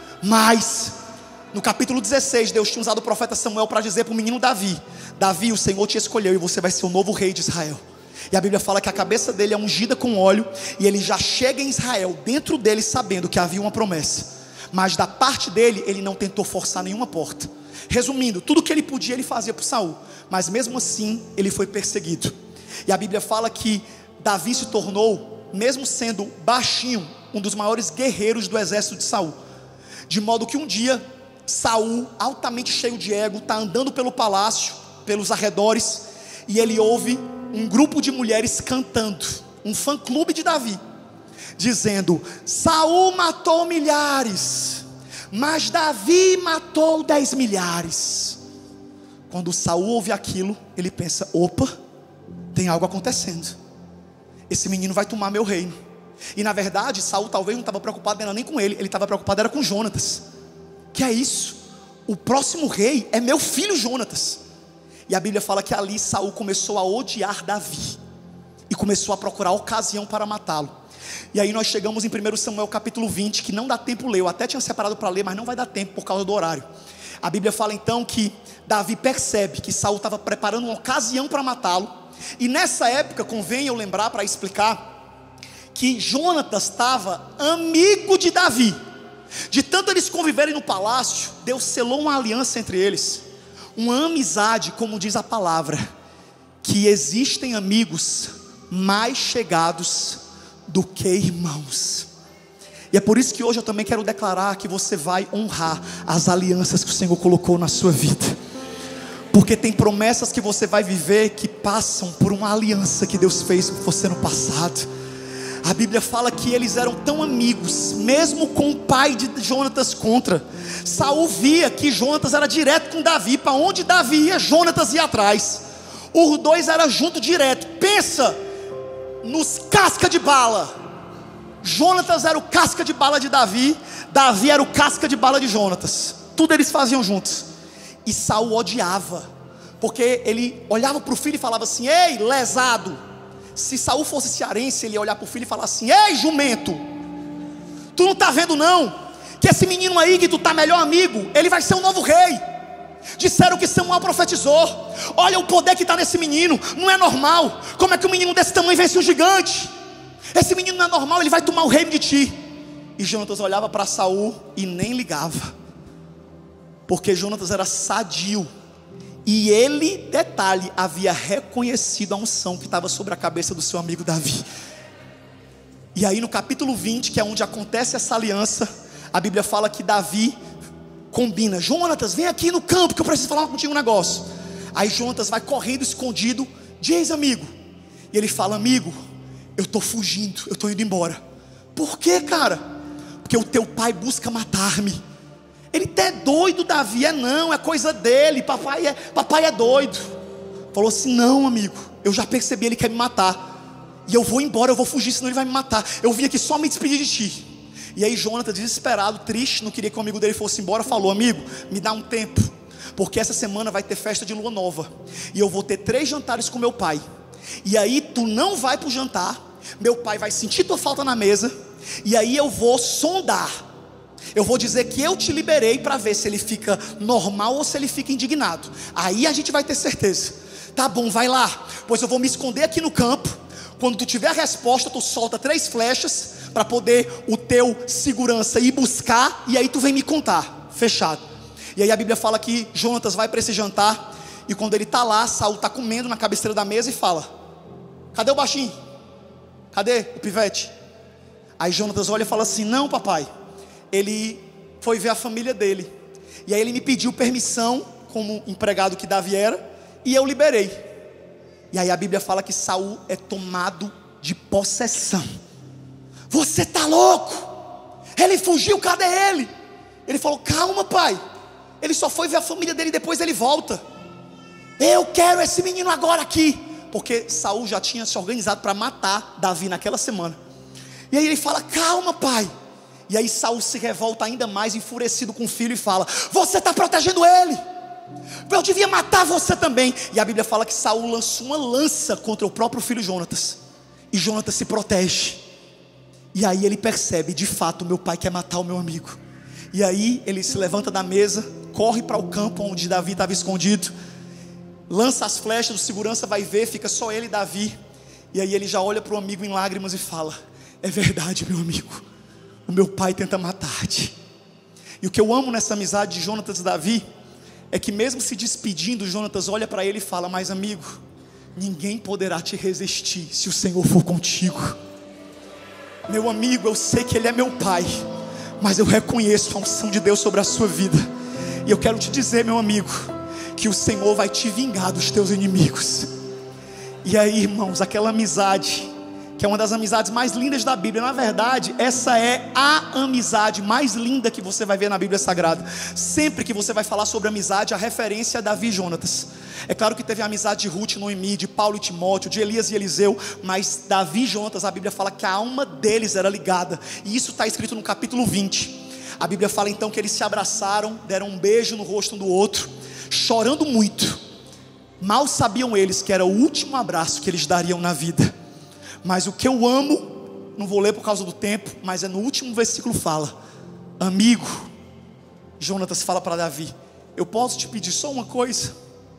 Mas no capítulo dezesseis, Deus tinha usado o profeta Samuel para dizer para o menino Davi: Davi, o Senhor te escolheu e você vai ser o novo rei de Israel. E a Bíblia fala que a cabeça dele é ungida com óleo, e ele já chega em Israel, dentro dele sabendo que havia uma promessa. Mas da parte dele, ele não tentou forçar nenhuma porta. Resumindo, tudo que ele podia ele fazia por Saul, mas mesmo assim ele foi perseguido. E a Bíblia fala que Davi se tornou, mesmo sendo baixinho, um dos maiores guerreiros do exército de Saul. De modo que um dia Saul, altamente cheio de ego, está andando pelo palácio, pelos arredores, e ele ouve um grupo de mulheres cantando, um fã-clube de Davi, dizendo: Saul matou milhares, mas Davi matou dez milhares. Quando Saul ouve aquilo, ele pensa: opa, tem algo acontecendo, esse menino vai tomar meu reino. E na verdade Saul talvez não estava preocupado nem com ele, ele estava preocupado era com Jonatas. Que é isso? O próximo rei é meu filho Jonatas. E a Bíblia fala que ali Saul começou a odiar Davi e começou a procurar ocasião para matá-lo. E aí nós chegamos em primeiro Samuel capítulo vinte, que não dá tempo ler, eu até tinha separado para ler, mas não vai dar tempo por causa do horário. A Bíblia fala então que Davi percebe que Saul estava preparando uma ocasião para matá-lo. E nessa época, convém eu lembrar para explicar, que Jonatas estava amigo de Davi. De tanto eles conviverem no palácio, Deus selou uma aliança entre eles, uma amizade, como diz a palavra, que existem amigos mais chegados do que irmãos. E é por isso que hoje eu também quero declarar que você vai honrar as alianças que o Senhor colocou na sua vida, porque tem promessas que você vai viver que passam por uma aliança que Deus fez com você no passado. A Bíblia fala que eles eram tão amigos, mesmo com o pai de Jonatas contra. Saul via que Jonatas era direto com Davi, para onde Davi ia, Jonatas ia atrás. Os dois eram junto direto. Pensa nos casca de bala. Jonatas era o casca de bala de Davi, Davi era o casca de bala de Jonatas. Tudo eles faziam juntos. E Saul odiava, porque ele olhava para o filho e falava assim: ei, lesado. Se Saul fosse cearense, ele ia olhar para o filho e falar assim: ei, jumento, tu não está vendo não, que esse menino aí que tu está melhor amigo, ele vai ser um novo rei. Disseram que Samuel profetizou. Olha o poder que está nesse menino, não é normal. Como é que um menino desse tamanho vence um gigante? Esse menino não é normal, ele vai tomar o reino de ti. E Jonatas olhava para Saul e nem ligava, porque Jonatas era sadio. E ele, detalhe, havia reconhecido a unção que estava sobre a cabeça do seu amigo Davi. E aí no capítulo vinte, que é onde acontece essa aliança, a Bíblia fala que Davi combina: Jonatas, vem aqui no campo que eu preciso falar contigo um negócio. Aí Jonatas vai correndo escondido, diz: amigo. E ele fala: amigo, eu estou fugindo, eu estou indo embora. Por quê, cara? Porque o teu pai busca matar-me. Ele até é doido, Davi. É não, é coisa dele, papai é, papai é doido. Falou assim: não, amigo, eu já percebi, ele quer me matar, e eu vou embora, eu vou fugir, senão ele vai me matar. Eu vim aqui só me despedir de ti. E aí Jonatas, desesperado, triste, não queria que o amigo dele fosse embora, falou: amigo, me dá um tempo, porque essa semana vai ter festa de lua nova, e eu vou ter três jantares com meu pai. E aí tu não vai para o jantar, meu pai vai sentir tua falta na mesa, e aí eu vou sondar. Eu vou dizer que eu te liberei para ver se ele fica normal ou se ele fica indignado. Aí a gente vai ter certeza. Tá bom, vai lá, pois eu vou me esconder aqui no campo. Quando tu tiver a resposta, tu solta três flechas, para poder o teu segurança ir buscar, e aí tu vem me contar. Fechado. E aí a Bíblia fala que Jonatas vai para esse jantar, e quando ele está lá, Saul está comendo na cabeceira da mesa e fala: cadê o baixinho? Cadê o pivete? Aí Jonatas olha e fala assim: não, papai, ele foi ver a família dele. E aí ele me pediu permissão, como empregado que Davi era, e eu liberei. E aí a Bíblia fala que Saul é tomado de possessão. Você está louco? Ele fugiu, cadê ele? Ele falou: calma, pai, ele só foi ver a família dele, depois ele volta. Eu quero esse menino agora aqui. Porque Saul já tinha se organizado para matar Davi naquela semana. E aí ele fala: calma, pai. E aí Saul se revolta ainda mais, enfurecido com o filho, e fala: você está protegendo ele, eu devia matar você também. E a Bíblia fala que Saul lançou uma lança contra o próprio filho Jonatas, e Jonatas se protege. E aí ele percebe: de fato meu pai quer matar o meu amigo. E aí ele se levanta da mesa, corre para o campo onde Davi estava escondido, lança as flechas, o segurança vai ver, fica só ele e Davi. E aí ele já olha para o amigo em lágrimas e fala: é verdade, meu amigo, o meu pai tenta matar-te. E o que eu amo nessa amizade de Jonatas e Davi é que, mesmo se despedindo, Jonatas olha para ele e fala: mas amigo, ninguém poderá te resistir se o Senhor for contigo. Meu amigo, eu sei que ele é meu pai, mas eu reconheço a unção de Deus sobre a sua vida. E eu quero te dizer, meu amigo, que o Senhor vai te vingar dos teus inimigos. E aí, irmãos, aquela amizade, que é uma das amizades mais lindas da Bíblia, na verdade, essa é a amizade mais linda que você vai ver na Bíblia Sagrada. Sempre que você vai falar sobre amizade, a referência é Davi e Jonatas. É claro que teve a amizade de Ruth e Noemi, de Paulo e Timóteo, de Elias e Eliseu, mas Davi e Jonatas, a Bíblia fala que a alma deles era ligada. E isso está escrito no capítulo vinte. A Bíblia fala então que eles se abraçaram, deram um beijo no rosto um do outro, chorando muito. Mal sabiam eles que era o último abraço que eles dariam na vida. Mas o que eu amo, não vou ler por causa do tempo, mas é no último versículo fala: amigo, Jonatas fala para Davi: eu posso te pedir só uma coisa?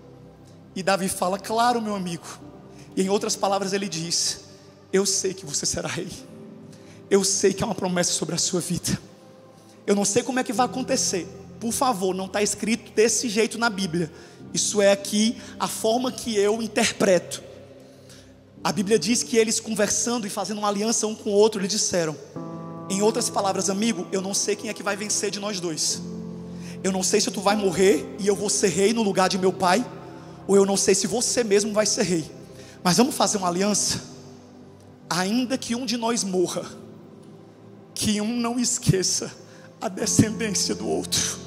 E Davi fala: claro, meu amigo. E em outras palavras ele diz: eu sei que você será rei, eu sei que há uma promessa sobre a sua vida. Eu não sei como é que vai acontecer, por favor, não está escrito desse jeito na Bíblia. Isso é aqui a forma que eu interpreto. A Bíblia diz que eles, conversando e fazendo uma aliança um com o outro, eles disseram, em outras palavras: amigo, eu não sei quem é que vai vencer de nós dois. Eu não sei se tu vai morrer e eu vou ser rei no lugar de meu pai, ou eu não sei se você mesmo vai ser rei. Mas vamos fazer uma aliança. Ainda que um de nós morra, que um não esqueça a descendência do outro.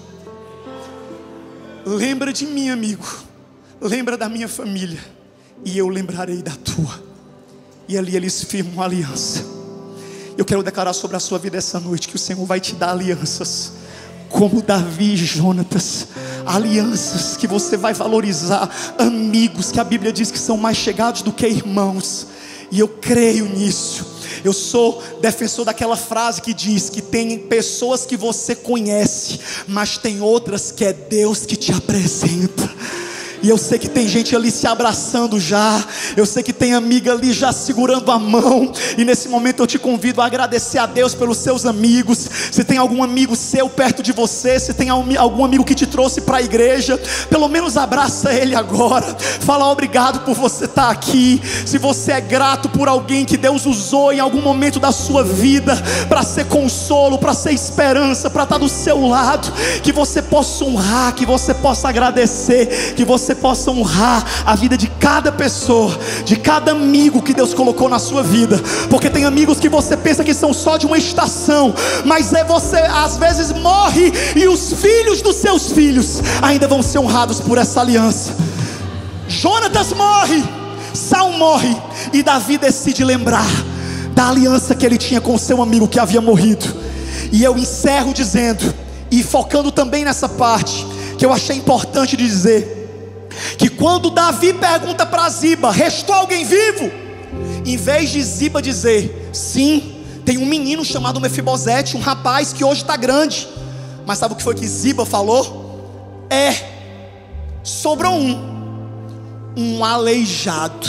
Lembra de mim, amigo, lembra da minha família, e eu lembrarei da tua. E ali eles firmam uma aliança. Eu quero declarar sobre a sua vida essa noite que o Senhor vai te dar alianças, como Davi e Jonatas, alianças que você vai valorizar, amigos que a Bíblia diz que são mais chegados do que irmãos. E eu creio nisso. Eu sou defensor daquela frase que diz que tem pessoas que você conhece, mas tem outras que é Deus que te apresenta. E eu sei que tem gente ali se abraçando já. Eu sei que tem amiga ali já segurando a mão. E nesse momento eu te convido a agradecer a Deus pelos seus amigos. Se tem algum amigo seu perto de você, se tem algum amigo que te trouxe para a igreja, pelo menos abraça ele agora. Fala obrigado por você estar aqui. Se você é grato por alguém que Deus usou em algum momento da sua vida para ser consolo, para ser esperança, para estar do seu lado, que você possa honrar, que você possa agradecer, que você possa honrar a vida de cada pessoa, de cada amigo que Deus colocou na sua vida. Porque tem amigos que você pensa que são só de uma estação, mas é você às vezes morre e os filhos dos seus filhos ainda vão ser honrados por essa aliança. Jonatas morre, Saul morre, e Davi decide lembrar da aliança que ele tinha com seu amigo que havia morrido. E eu encerro dizendo, e focando também nessa parte que eu achei importante de dizer, que quando Davi pergunta para Ziba: restou alguém vivo? Em vez de Ziba dizer: sim, tem um menino chamado Mefibosete, um rapaz que hoje está grande. Mas sabe o que foi que Ziba falou? É, sobrou um Um aleijado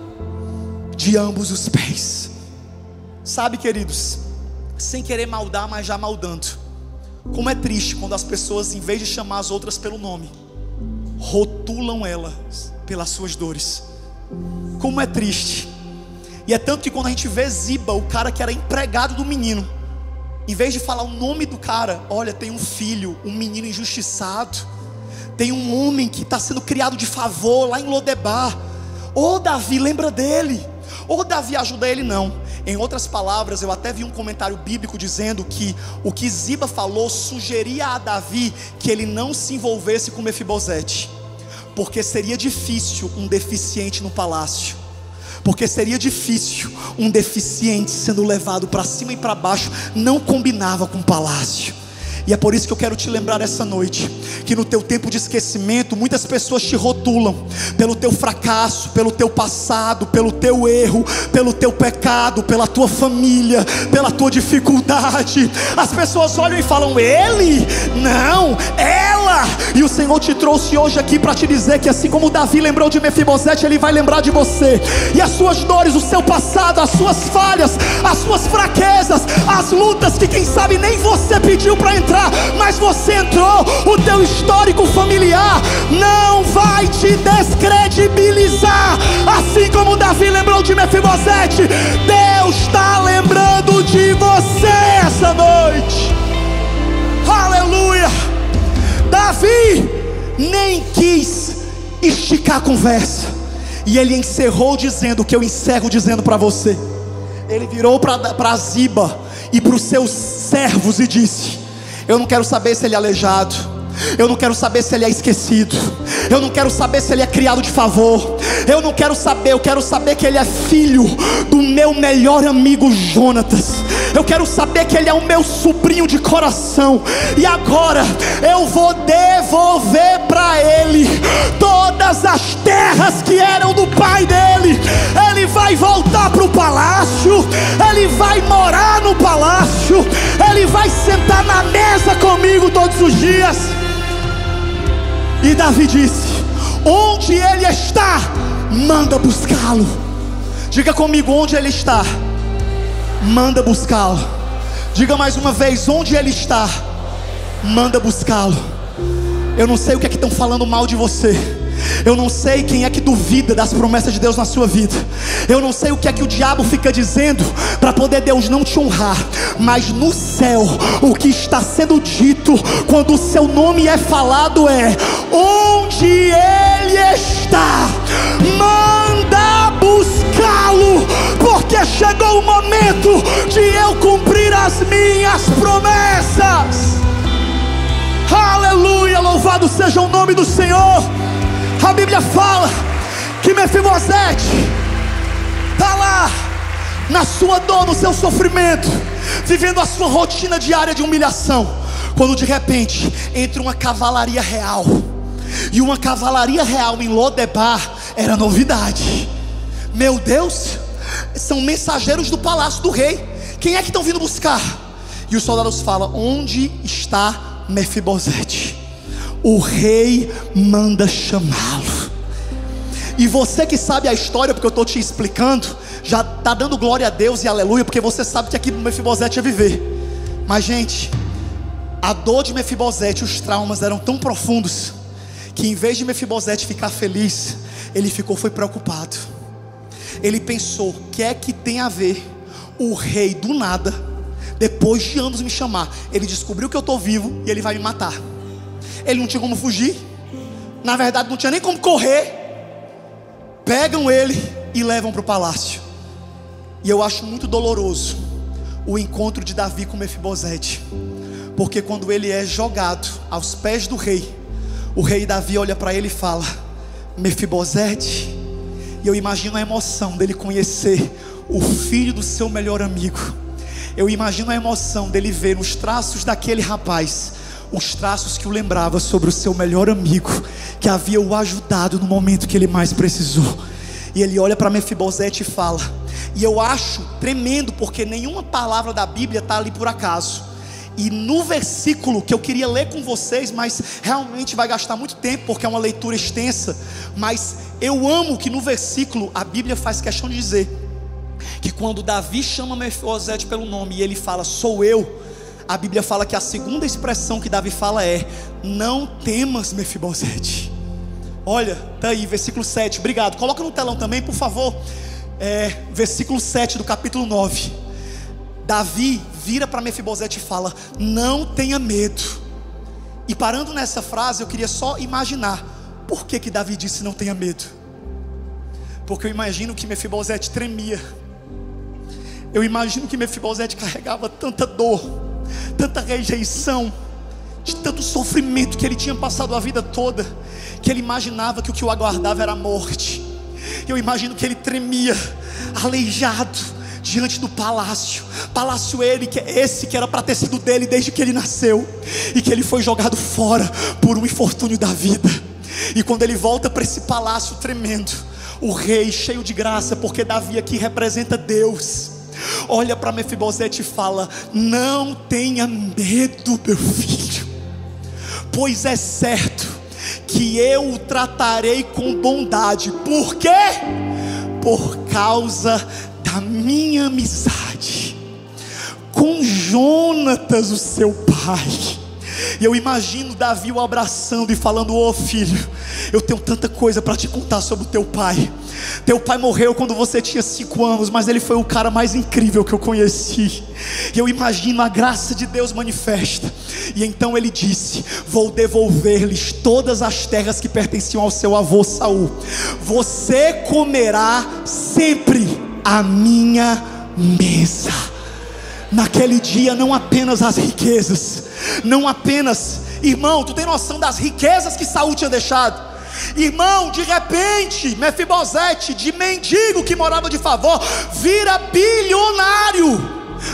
de ambos os pés. Sabe, queridos, sem querer maldar, mas já maldando, como é triste quando as pessoas, em vez de chamar as outras pelo nome, rotulam elas pelas suas dores. Como é triste E é tanto que quando a gente vê Ziba, o cara que era empregado do menino, em vez de falar o nome do cara, olha, tem um filho, um menino injustiçado, tem um homem que está sendo criado de favor lá em Lodebar. Ô Davi, lembra dele. Ô Davi, ajuda ele. Não. Em outras palavras, eu até vi um comentário bíblico dizendo que o que Ziba falou sugeria a Davi que ele não se envolvesse com Mefibosete, porque seria difícil um deficiente no palácio. Porque seria difícil um deficiente sendo levado para cima e para baixo. Não combinava com o palácio. E é por isso que eu quero te lembrar essa noite, que no teu tempo de esquecimento, muitas pessoas te rotulam pelo teu fracasso, pelo teu passado, pelo teu erro, pelo teu pecado, pela tua família, pela tua dificuldade. As pessoas olham e falam: ele? Não, ela. E o Senhor te trouxe hoje aqui para te dizer que assim como Davi lembrou de Mefibosete, Ele vai lembrar de você. E as suas dores, o seu passado, as suas falhas, as suas fraquezas, as lutas que quem sabe nem você pediu para entrar, mas você entrou. O teu histórico familiar não vai te descredibilizar. Assim como Davi lembrou de Mefibosete, Deus está lembrando de você essa noite. Aleluia. Davi nem quis esticar a conversa, e ele encerrou dizendo o que eu encerro dizendo para você. Ele virou para Ziba e para os seus servos e disse: eu não quero saber se ele é aleijado, eu não quero saber se ele é esquecido, eu não quero saber se ele é criado de favor, eu não quero saber, eu quero saber que ele é filho do meu melhor amigo Jonatas. Eu quero saber que ele é o meu sobrinho de coração. E agora eu vou devolver para ele todas as terras que eram do pai dele. Ele vai voltar para o palácio, ele vai morar no palácio, ele vai sentar na mesa comigo todos os dias. E Davi disse: onde ele está, manda buscá-lo. Diga comigo: onde ele está, manda buscá-lo. Diga mais uma vez: onde ele está, manda buscá-lo. Eu não sei o que é que estão falando mal de você. Eu não sei quem é que duvida das promessas de Deus na sua vida. Eu não sei o que é que o diabo fica dizendo para poder Deus não te honrar. Mas no céu, o que está sendo dito quando o seu nome é falado é: onde ele está, manda buscá-lo, porque chegou o momento de eu cumprir as minhas promessas. Aleluia, louvado seja o nome do Senhor. A Bíblia fala que Mefibosete está lá na sua dor, no seu sofrimento, vivendo a sua rotina diária de humilhação, quando de repente entra uma cavalaria real. E uma cavalaria real em Lodebar era novidade. Meu Deus, são mensageiros do palácio do rei. Quem é que estão vindo buscar? E os soldados falam: onde está Mefibosete? O rei manda chamá-lo. E você que sabe a história, porque eu estou te explicando, já está dando glória a Deus e aleluia, porque você sabe que aqui Mefibosete ia viver. Mas gente, a dor de Mefibosete, os traumas eram tão profundos, que em vez de Mefibosete ficar feliz, ele ficou foi preocupado. Ele pensou: o que é que tem a ver o rei do nada, depois de anos me chamar? Ele descobriu que eu estou vivo e ele vai me matar. Ele não tinha como fugir, na verdade não tinha nem como correr. Pegam ele e levam para o palácio. E eu acho muito doloroso o encontro de Davi com Mefibosete, porque quando ele é jogado aos pés do rei, o rei Davi olha para ele e fala: Mefibosete. E eu imagino a emoção dele conhecer o filho do seu melhor amigo. Eu imagino a emoção dele ver nos traços daquele rapaz os traços que o lembrava sobre o seu melhor amigo, que havia o ajudado no momento que ele mais precisou. E ele olha para Mefibosete e fala, e eu acho tremendo, porque nenhuma palavra da Bíblia está ali por acaso. E no versículo que eu queria ler com vocês, mas realmente vai gastar muito tempo, porque é uma leitura extensa, mas eu amo que no versículo a Bíblia faz questão de dizer que quando Davi chama Mefibosete pelo nome e ele fala, sou eu, a Bíblia fala que a segunda expressão que Davi fala é, não temas, Mefibosete. Olha, tá aí, versículo sete, obrigado, coloca no telão também, por favor. é, versículo sete do capítulo nove. Davi vira para Mefibosete e fala: não tenha medo. E parando nessa frase, eu queria só imaginar por que que Davi disse não tenha medo. Porque eu imagino que Mefibosete tremia. Eu imagino que Mefibosete carregava tanta dor, tanta rejeição, de tanto sofrimento que ele tinha passado a vida toda, que ele imaginava que o que o aguardava era a morte. Eu imagino que ele tremia, aleijado, diante do palácio. Palácio ele, que é esse que era para ter sido dele desde que ele nasceu, e que ele foi jogado fora por um infortúnio da vida. E quando ele volta para esse palácio tremendo, o rei cheio de graça, porque Davi aqui representa Deus, olha para Mefibosete e fala: não tenha medo, meu filho, pois é certo que eu o tratarei com bondade. Por quê? Por causa da minha amizade com Jonatas, o seu pai. E eu imagino Davi o abraçando e falando: ô filho, eu tenho tanta coisa para te contar sobre o teu pai. Teu pai morreu quando você tinha cinco anos, mas ele foi o cara mais incrível que eu conheci. E eu imagino a graça de Deus manifesta. E então ele disse: vou devolver-lhes todas as terras que pertenciam ao seu avô Saul. Você comerá sempre à minha mesa. Naquele dia, não apenas as riquezas, não apenas, irmão, tu tem noção das riquezas que Saul tinha deixado? Irmão, de repente, Mefibosete, de mendigo que morava de favor, vira bilionário,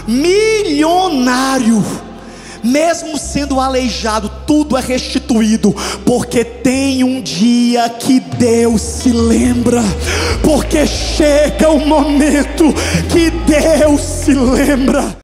milionário. Mesmo sendo aleijado, tudo é restituído, porque tem um dia que Deus se lembra, porque chega o momento que Deus se lembra.